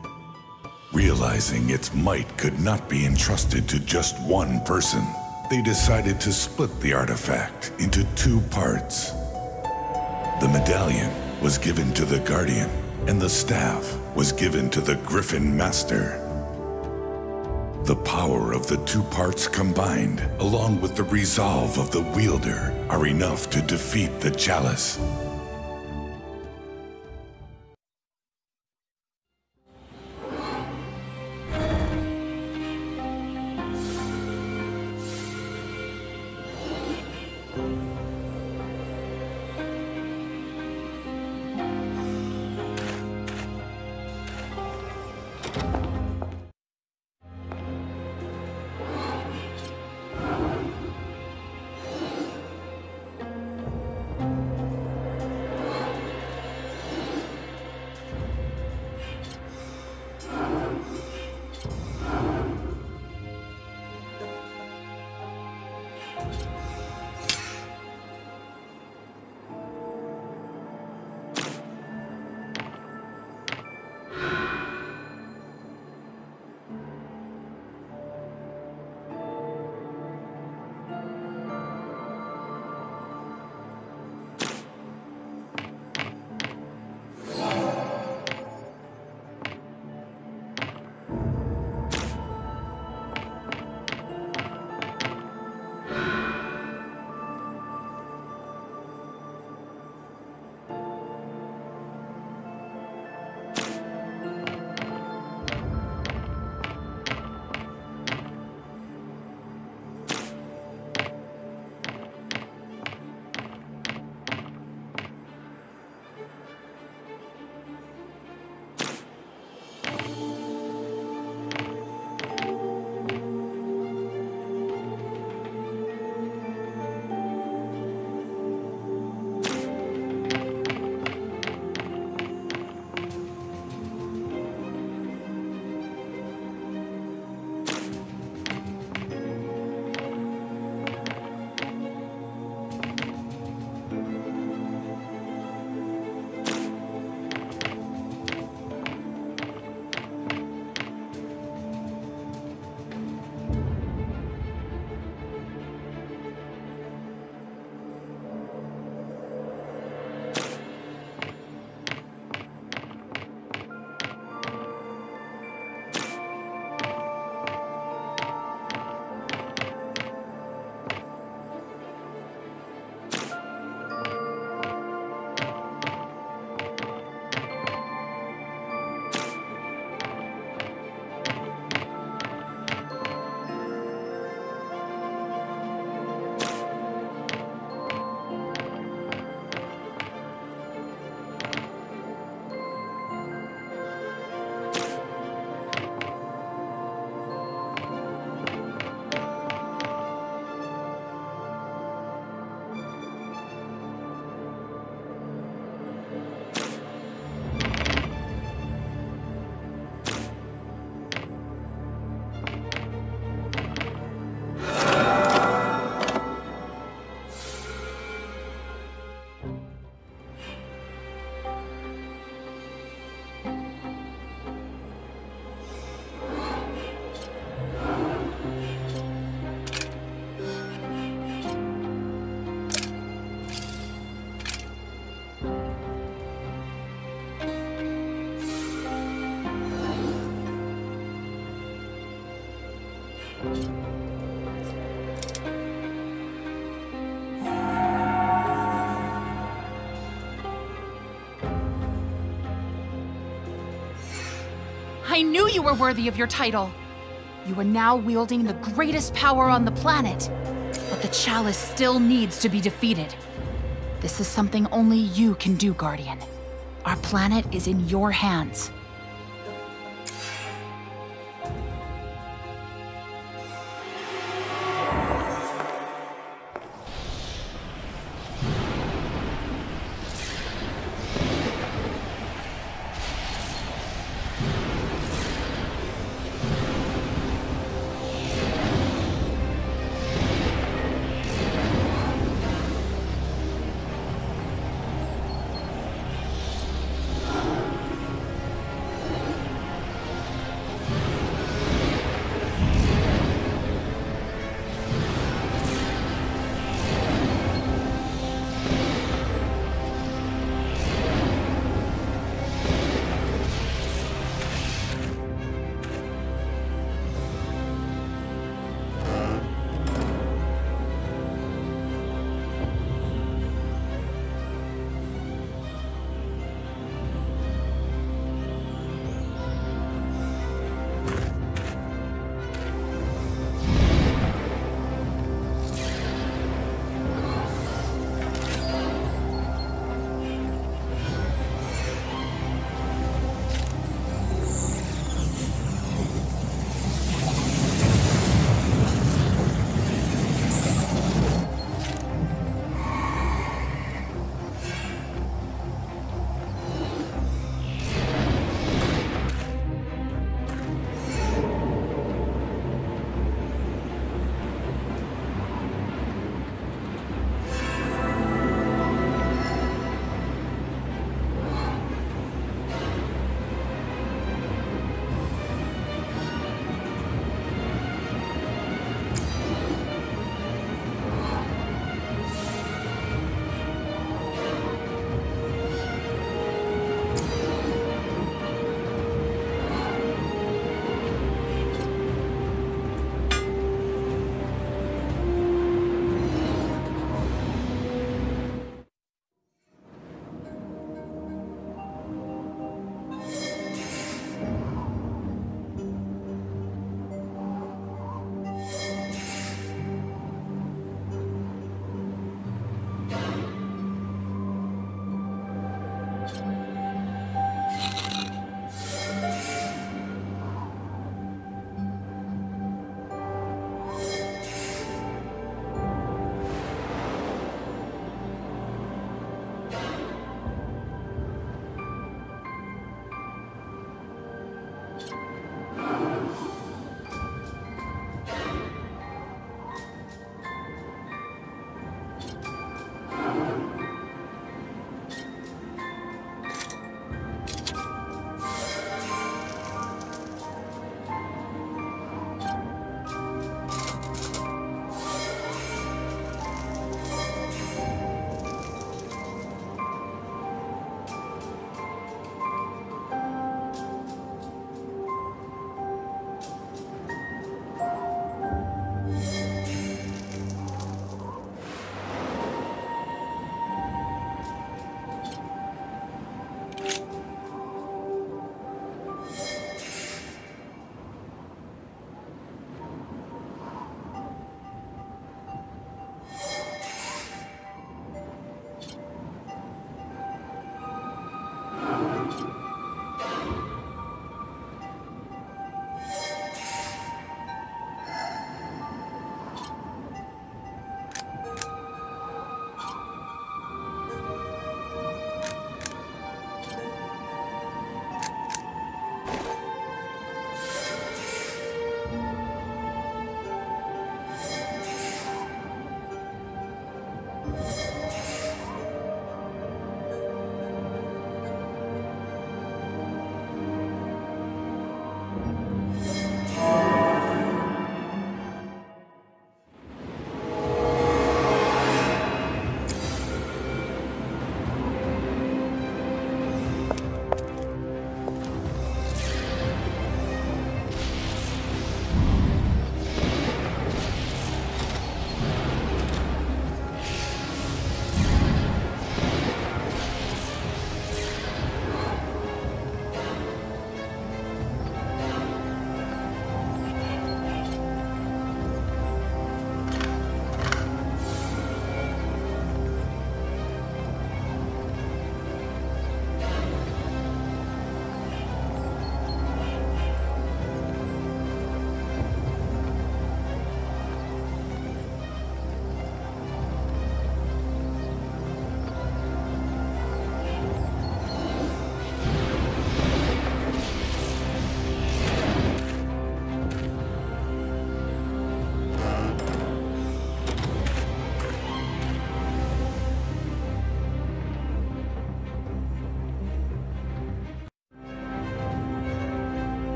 Realizing its might could not be entrusted to just one person, they decided to split the artifact into two parts. The medallion was given to the Guardian, and the staff was given to the Griffin Master. The power of the two parts combined, along with the resolve of the wielder, are enough to defeat the Chalice. I knew you were worthy of your title. You are now wielding the greatest power on the planet. But the Chalice still needs to be defeated. This is something only you can do, Guardian. Our planet is in your hands.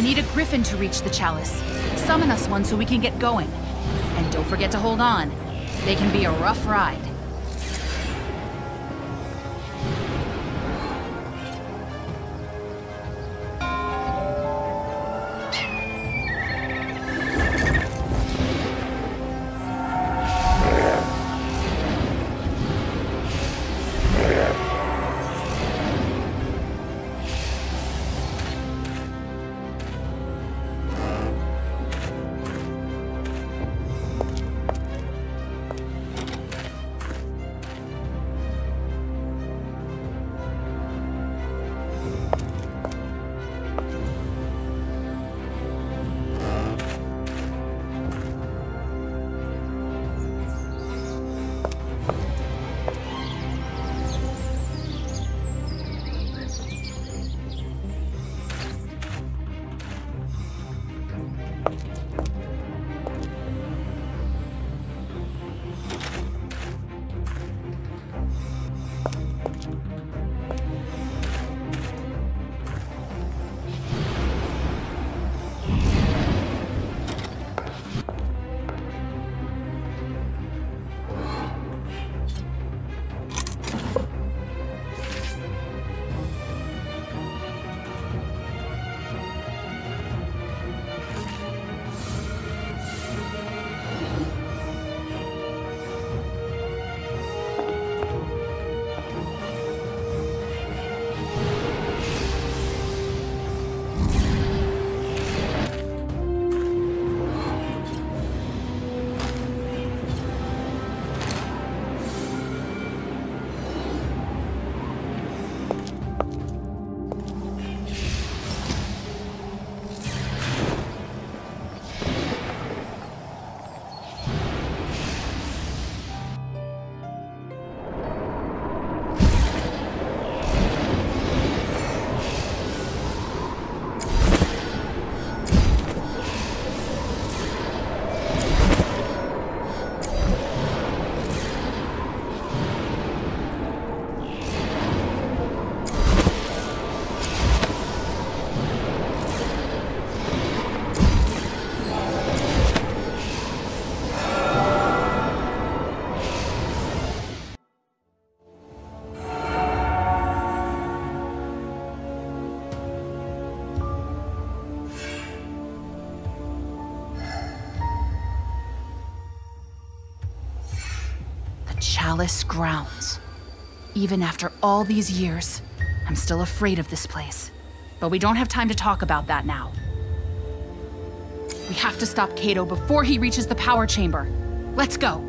need a griffin to reach the chalice. Summon us one so we can get going. And don't forget to hold on. They can be a rough ride. Chalice grounds. Even after all these years, I'm still afraid of this place. But we don't have time to talk about that now. We have to stop Cato before he reaches the power chamber. Let's go.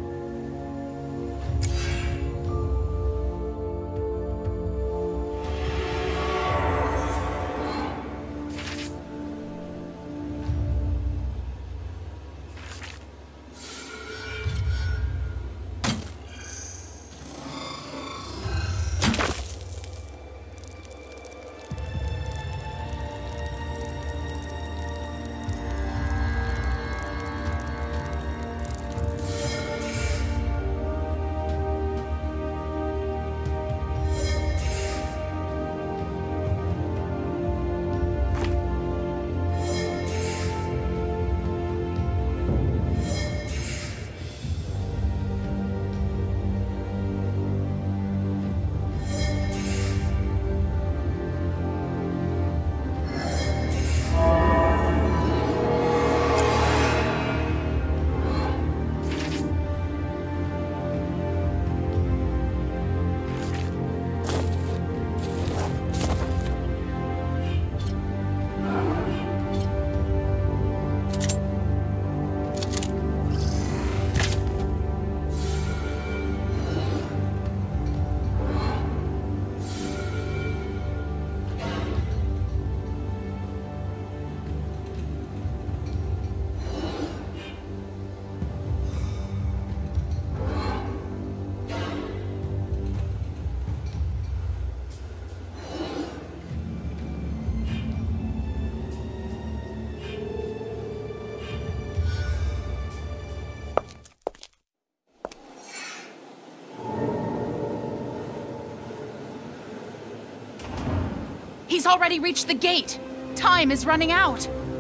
He's already reached the gate! Time is running out!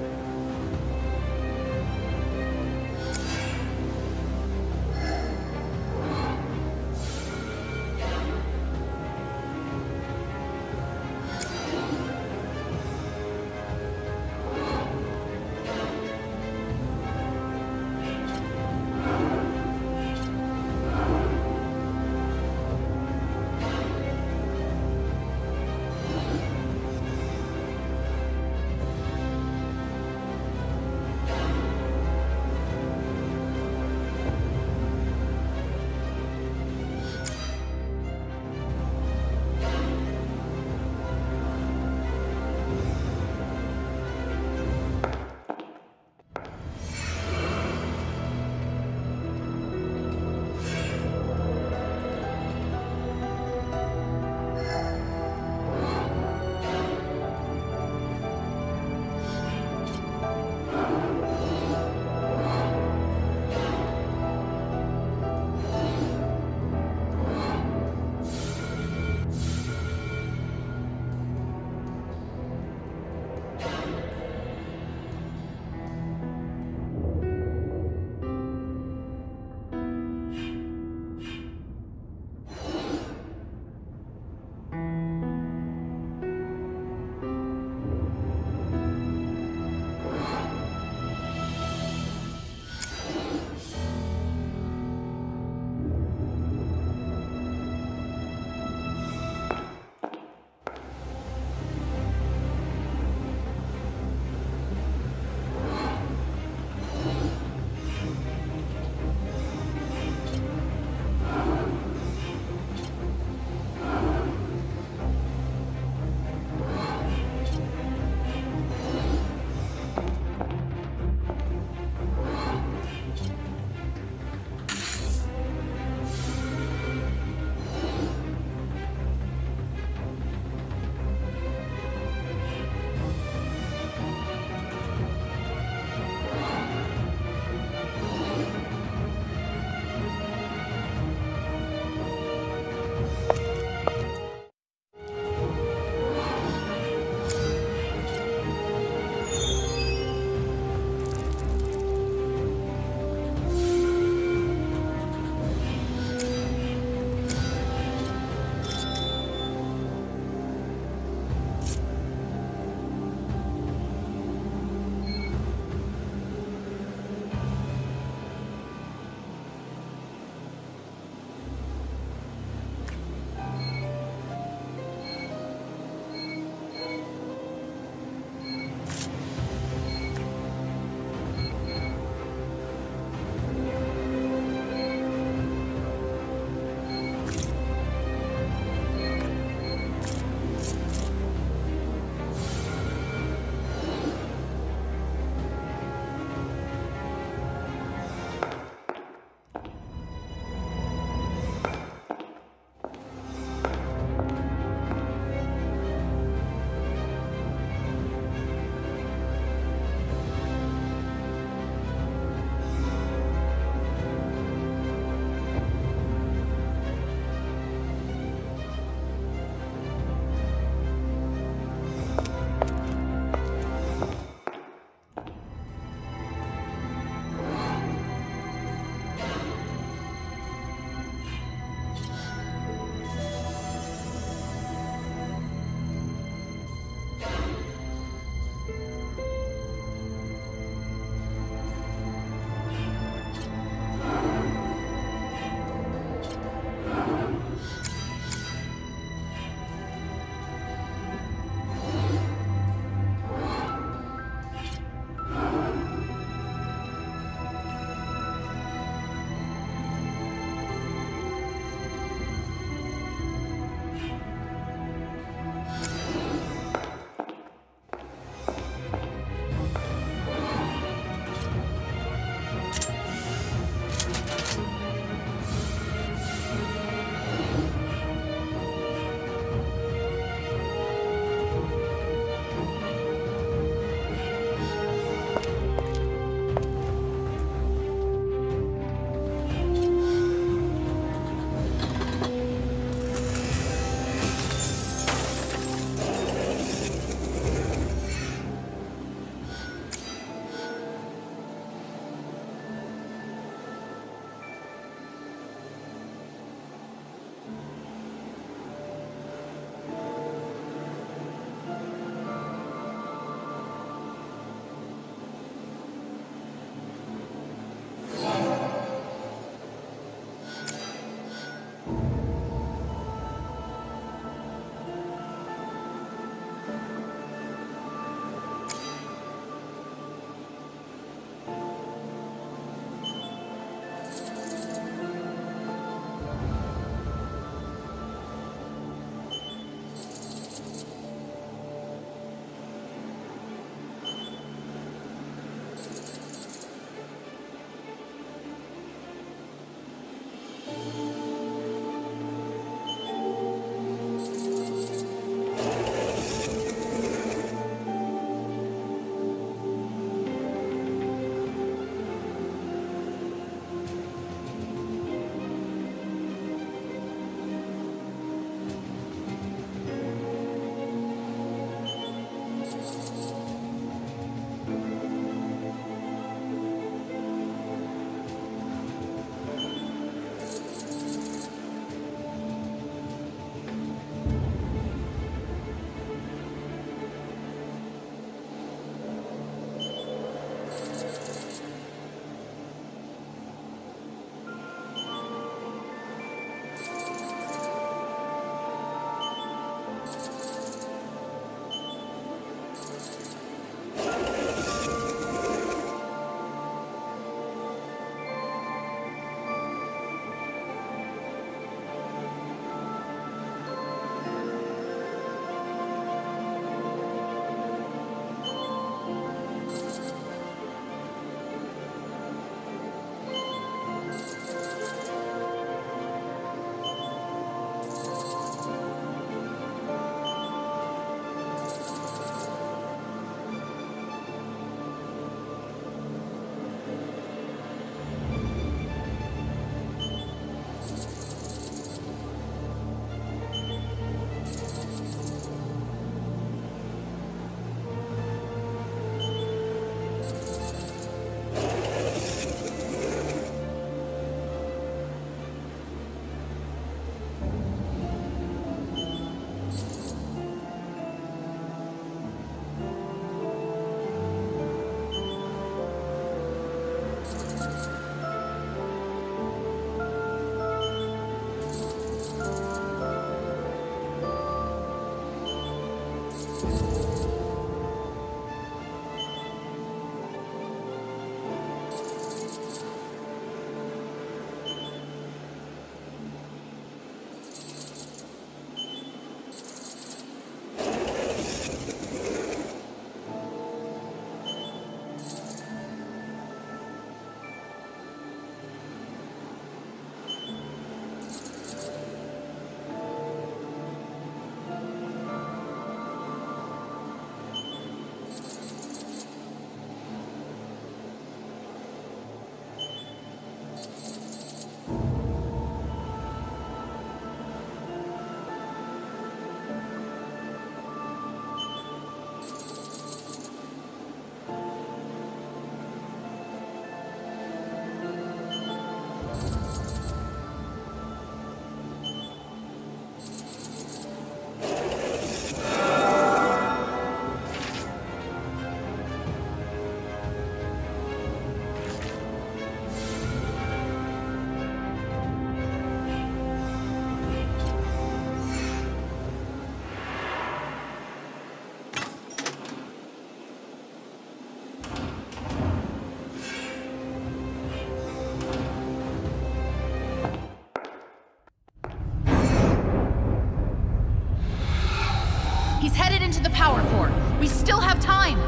We still have time!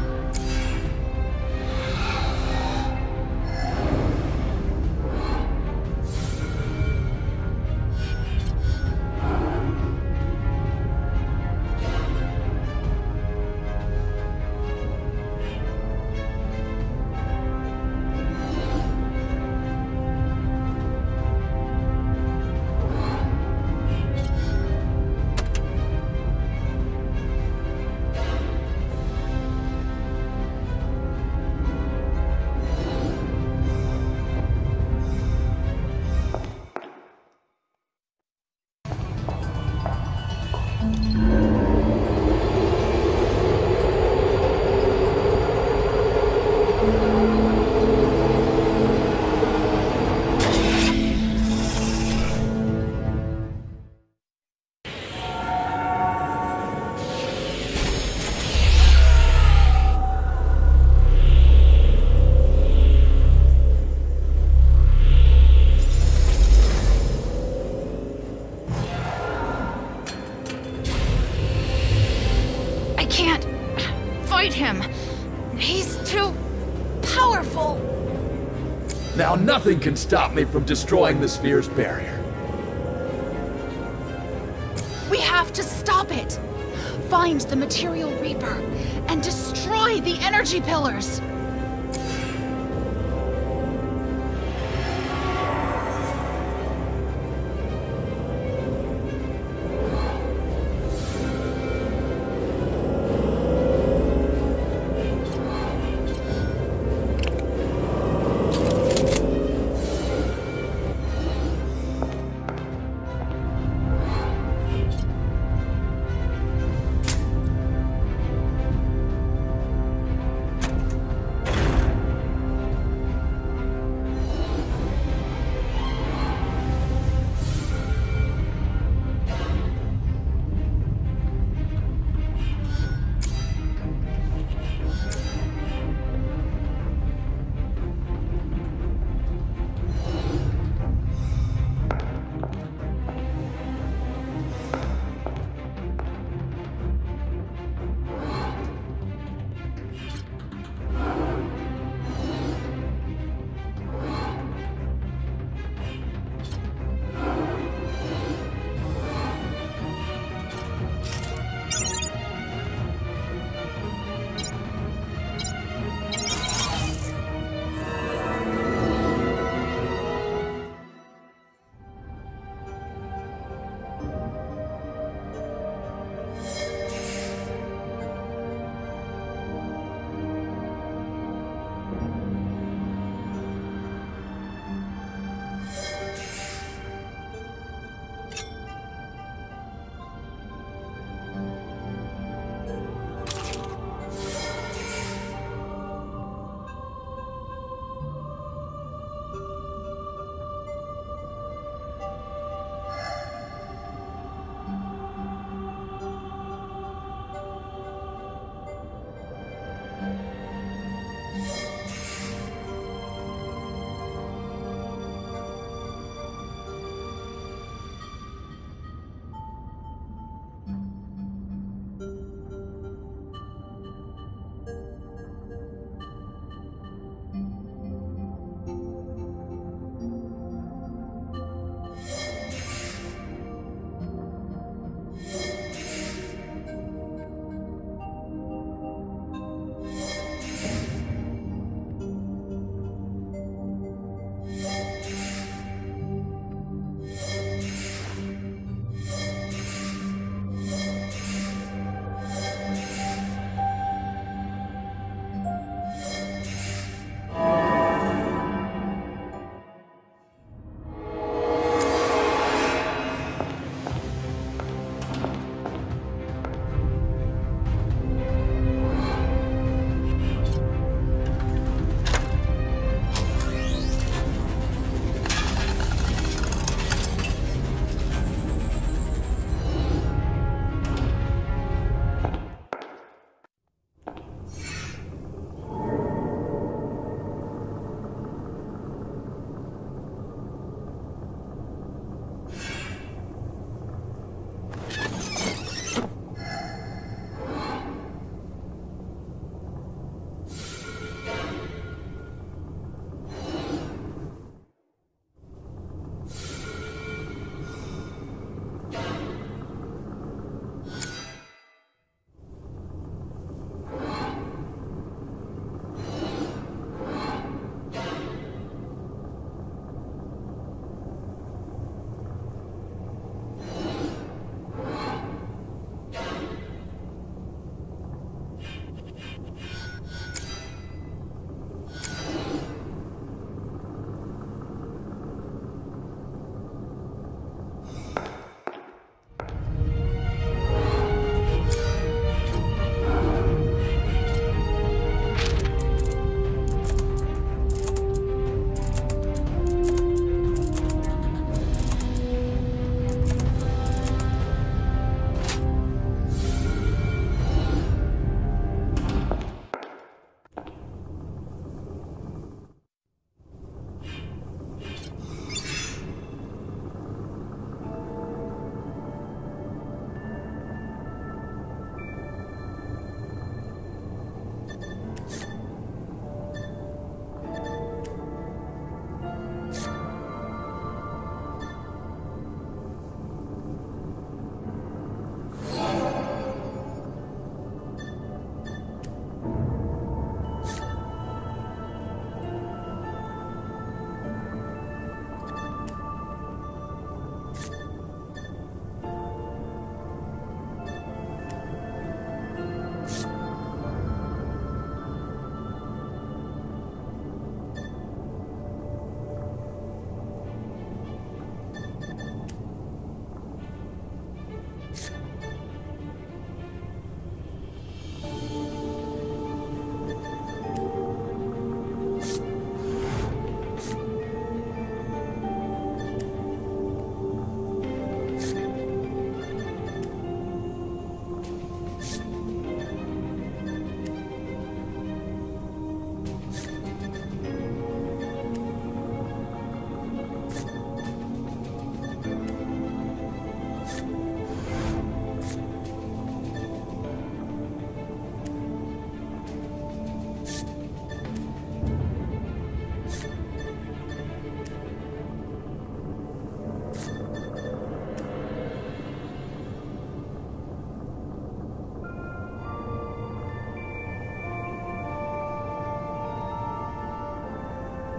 Him. He's too powerful. Now nothing can stop me from destroying the sphere's barrier. We have to stop it. Find the Material Reaper and destroy the energy pillars.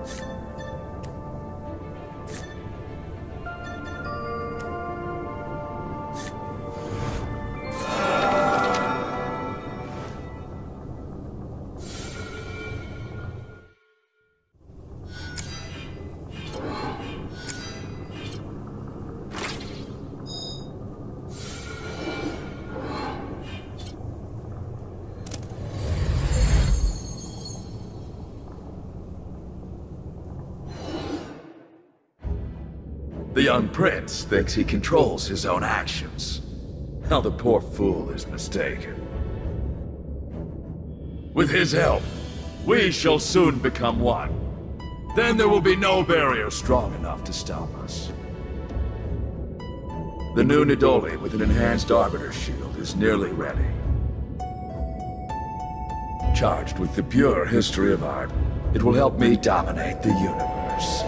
The young prince thinks he controls his own actions. How the poor fool is mistaken. With his help, we shall soon become one. Then there will be no barrier strong enough to stop us. The new Nidoli with an enhanced Arbiter shield is nearly ready. Charged with the pure history of art, it will help me dominate the universe.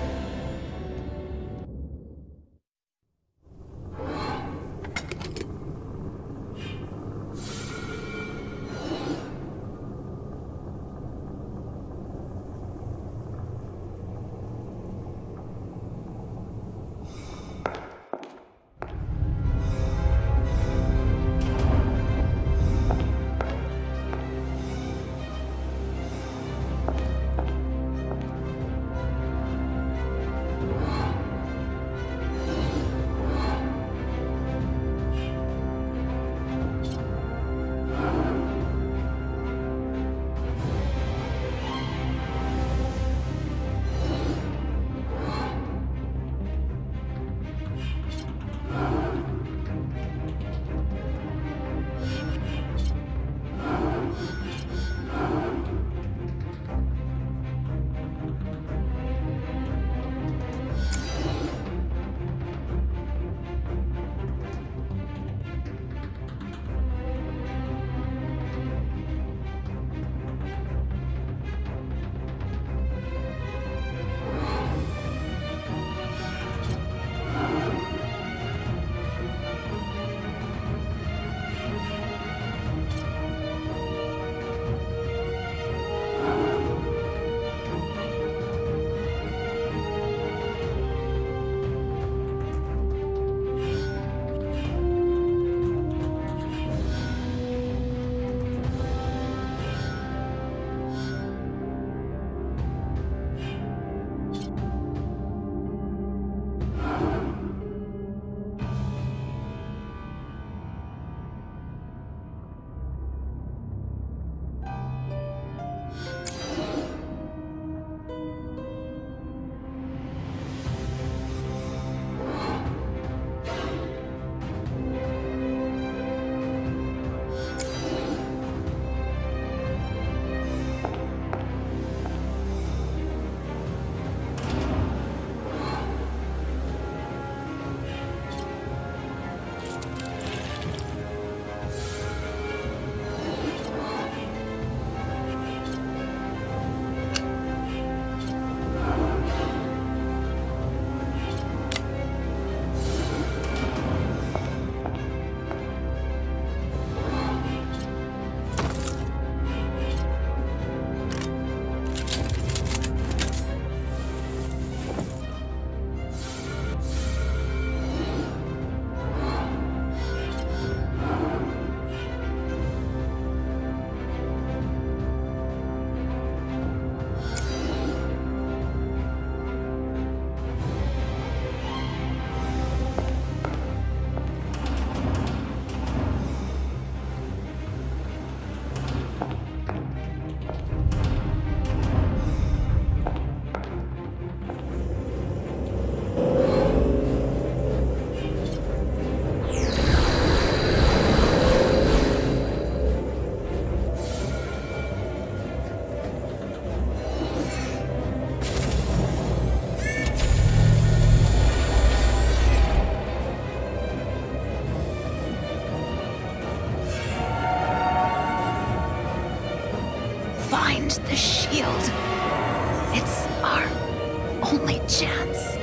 Find the shield. It's our only chance.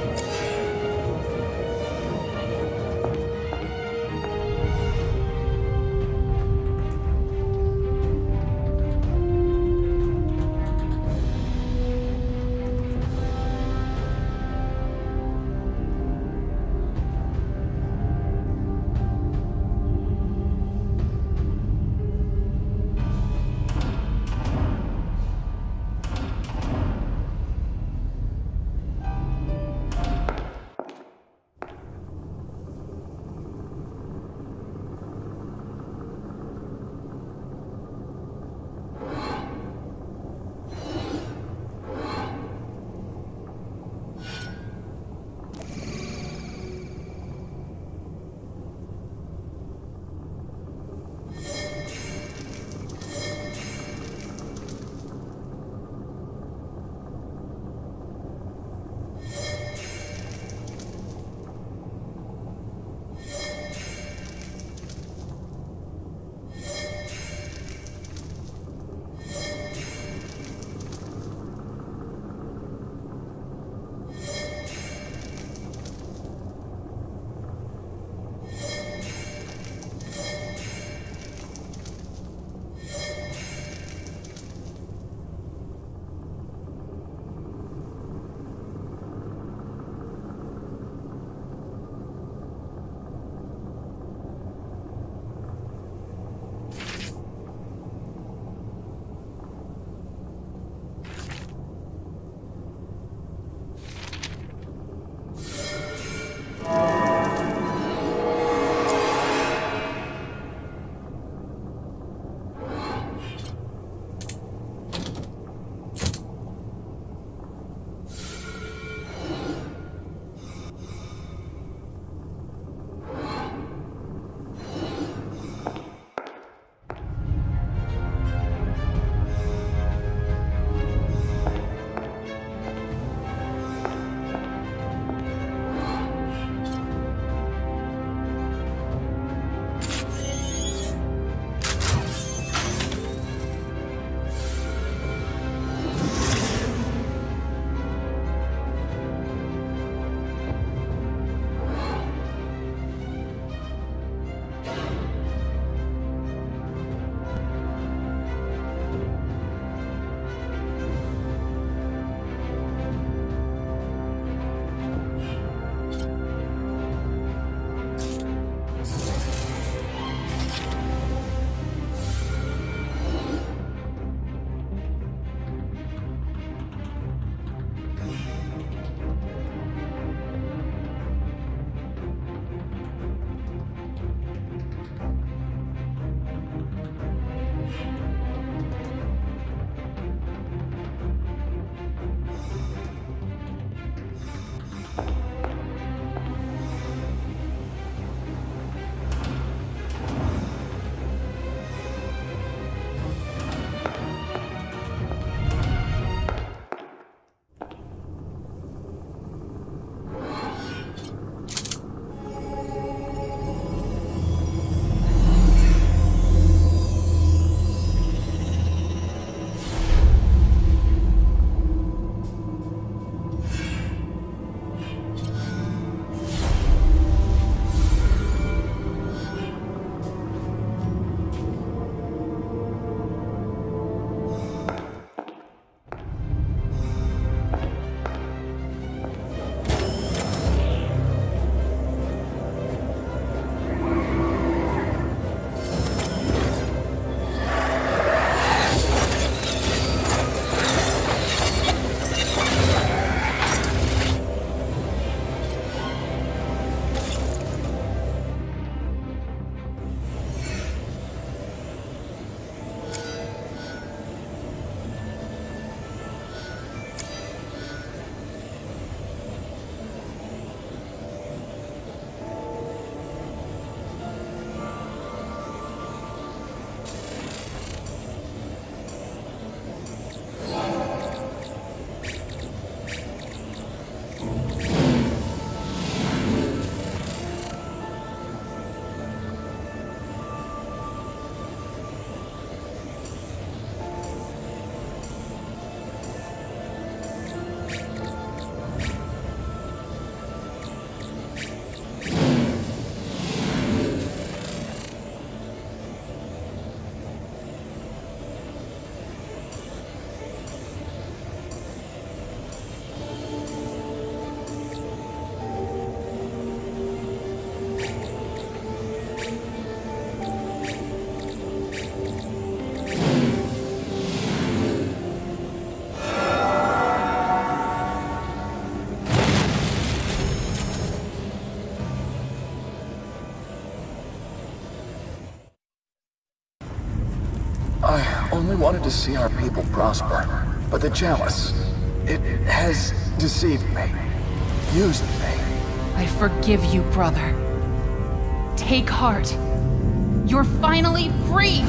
only wanted to see our people prosper. But the chalice, it has deceived me. Used me. I forgive you, brother. Take heart. You're finally free!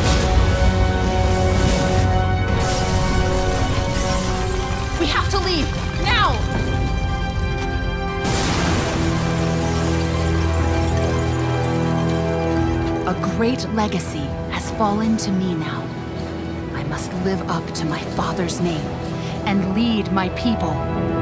We have to leave, now! A great legacy has fallen to me now. I must live up to my father's name and lead my people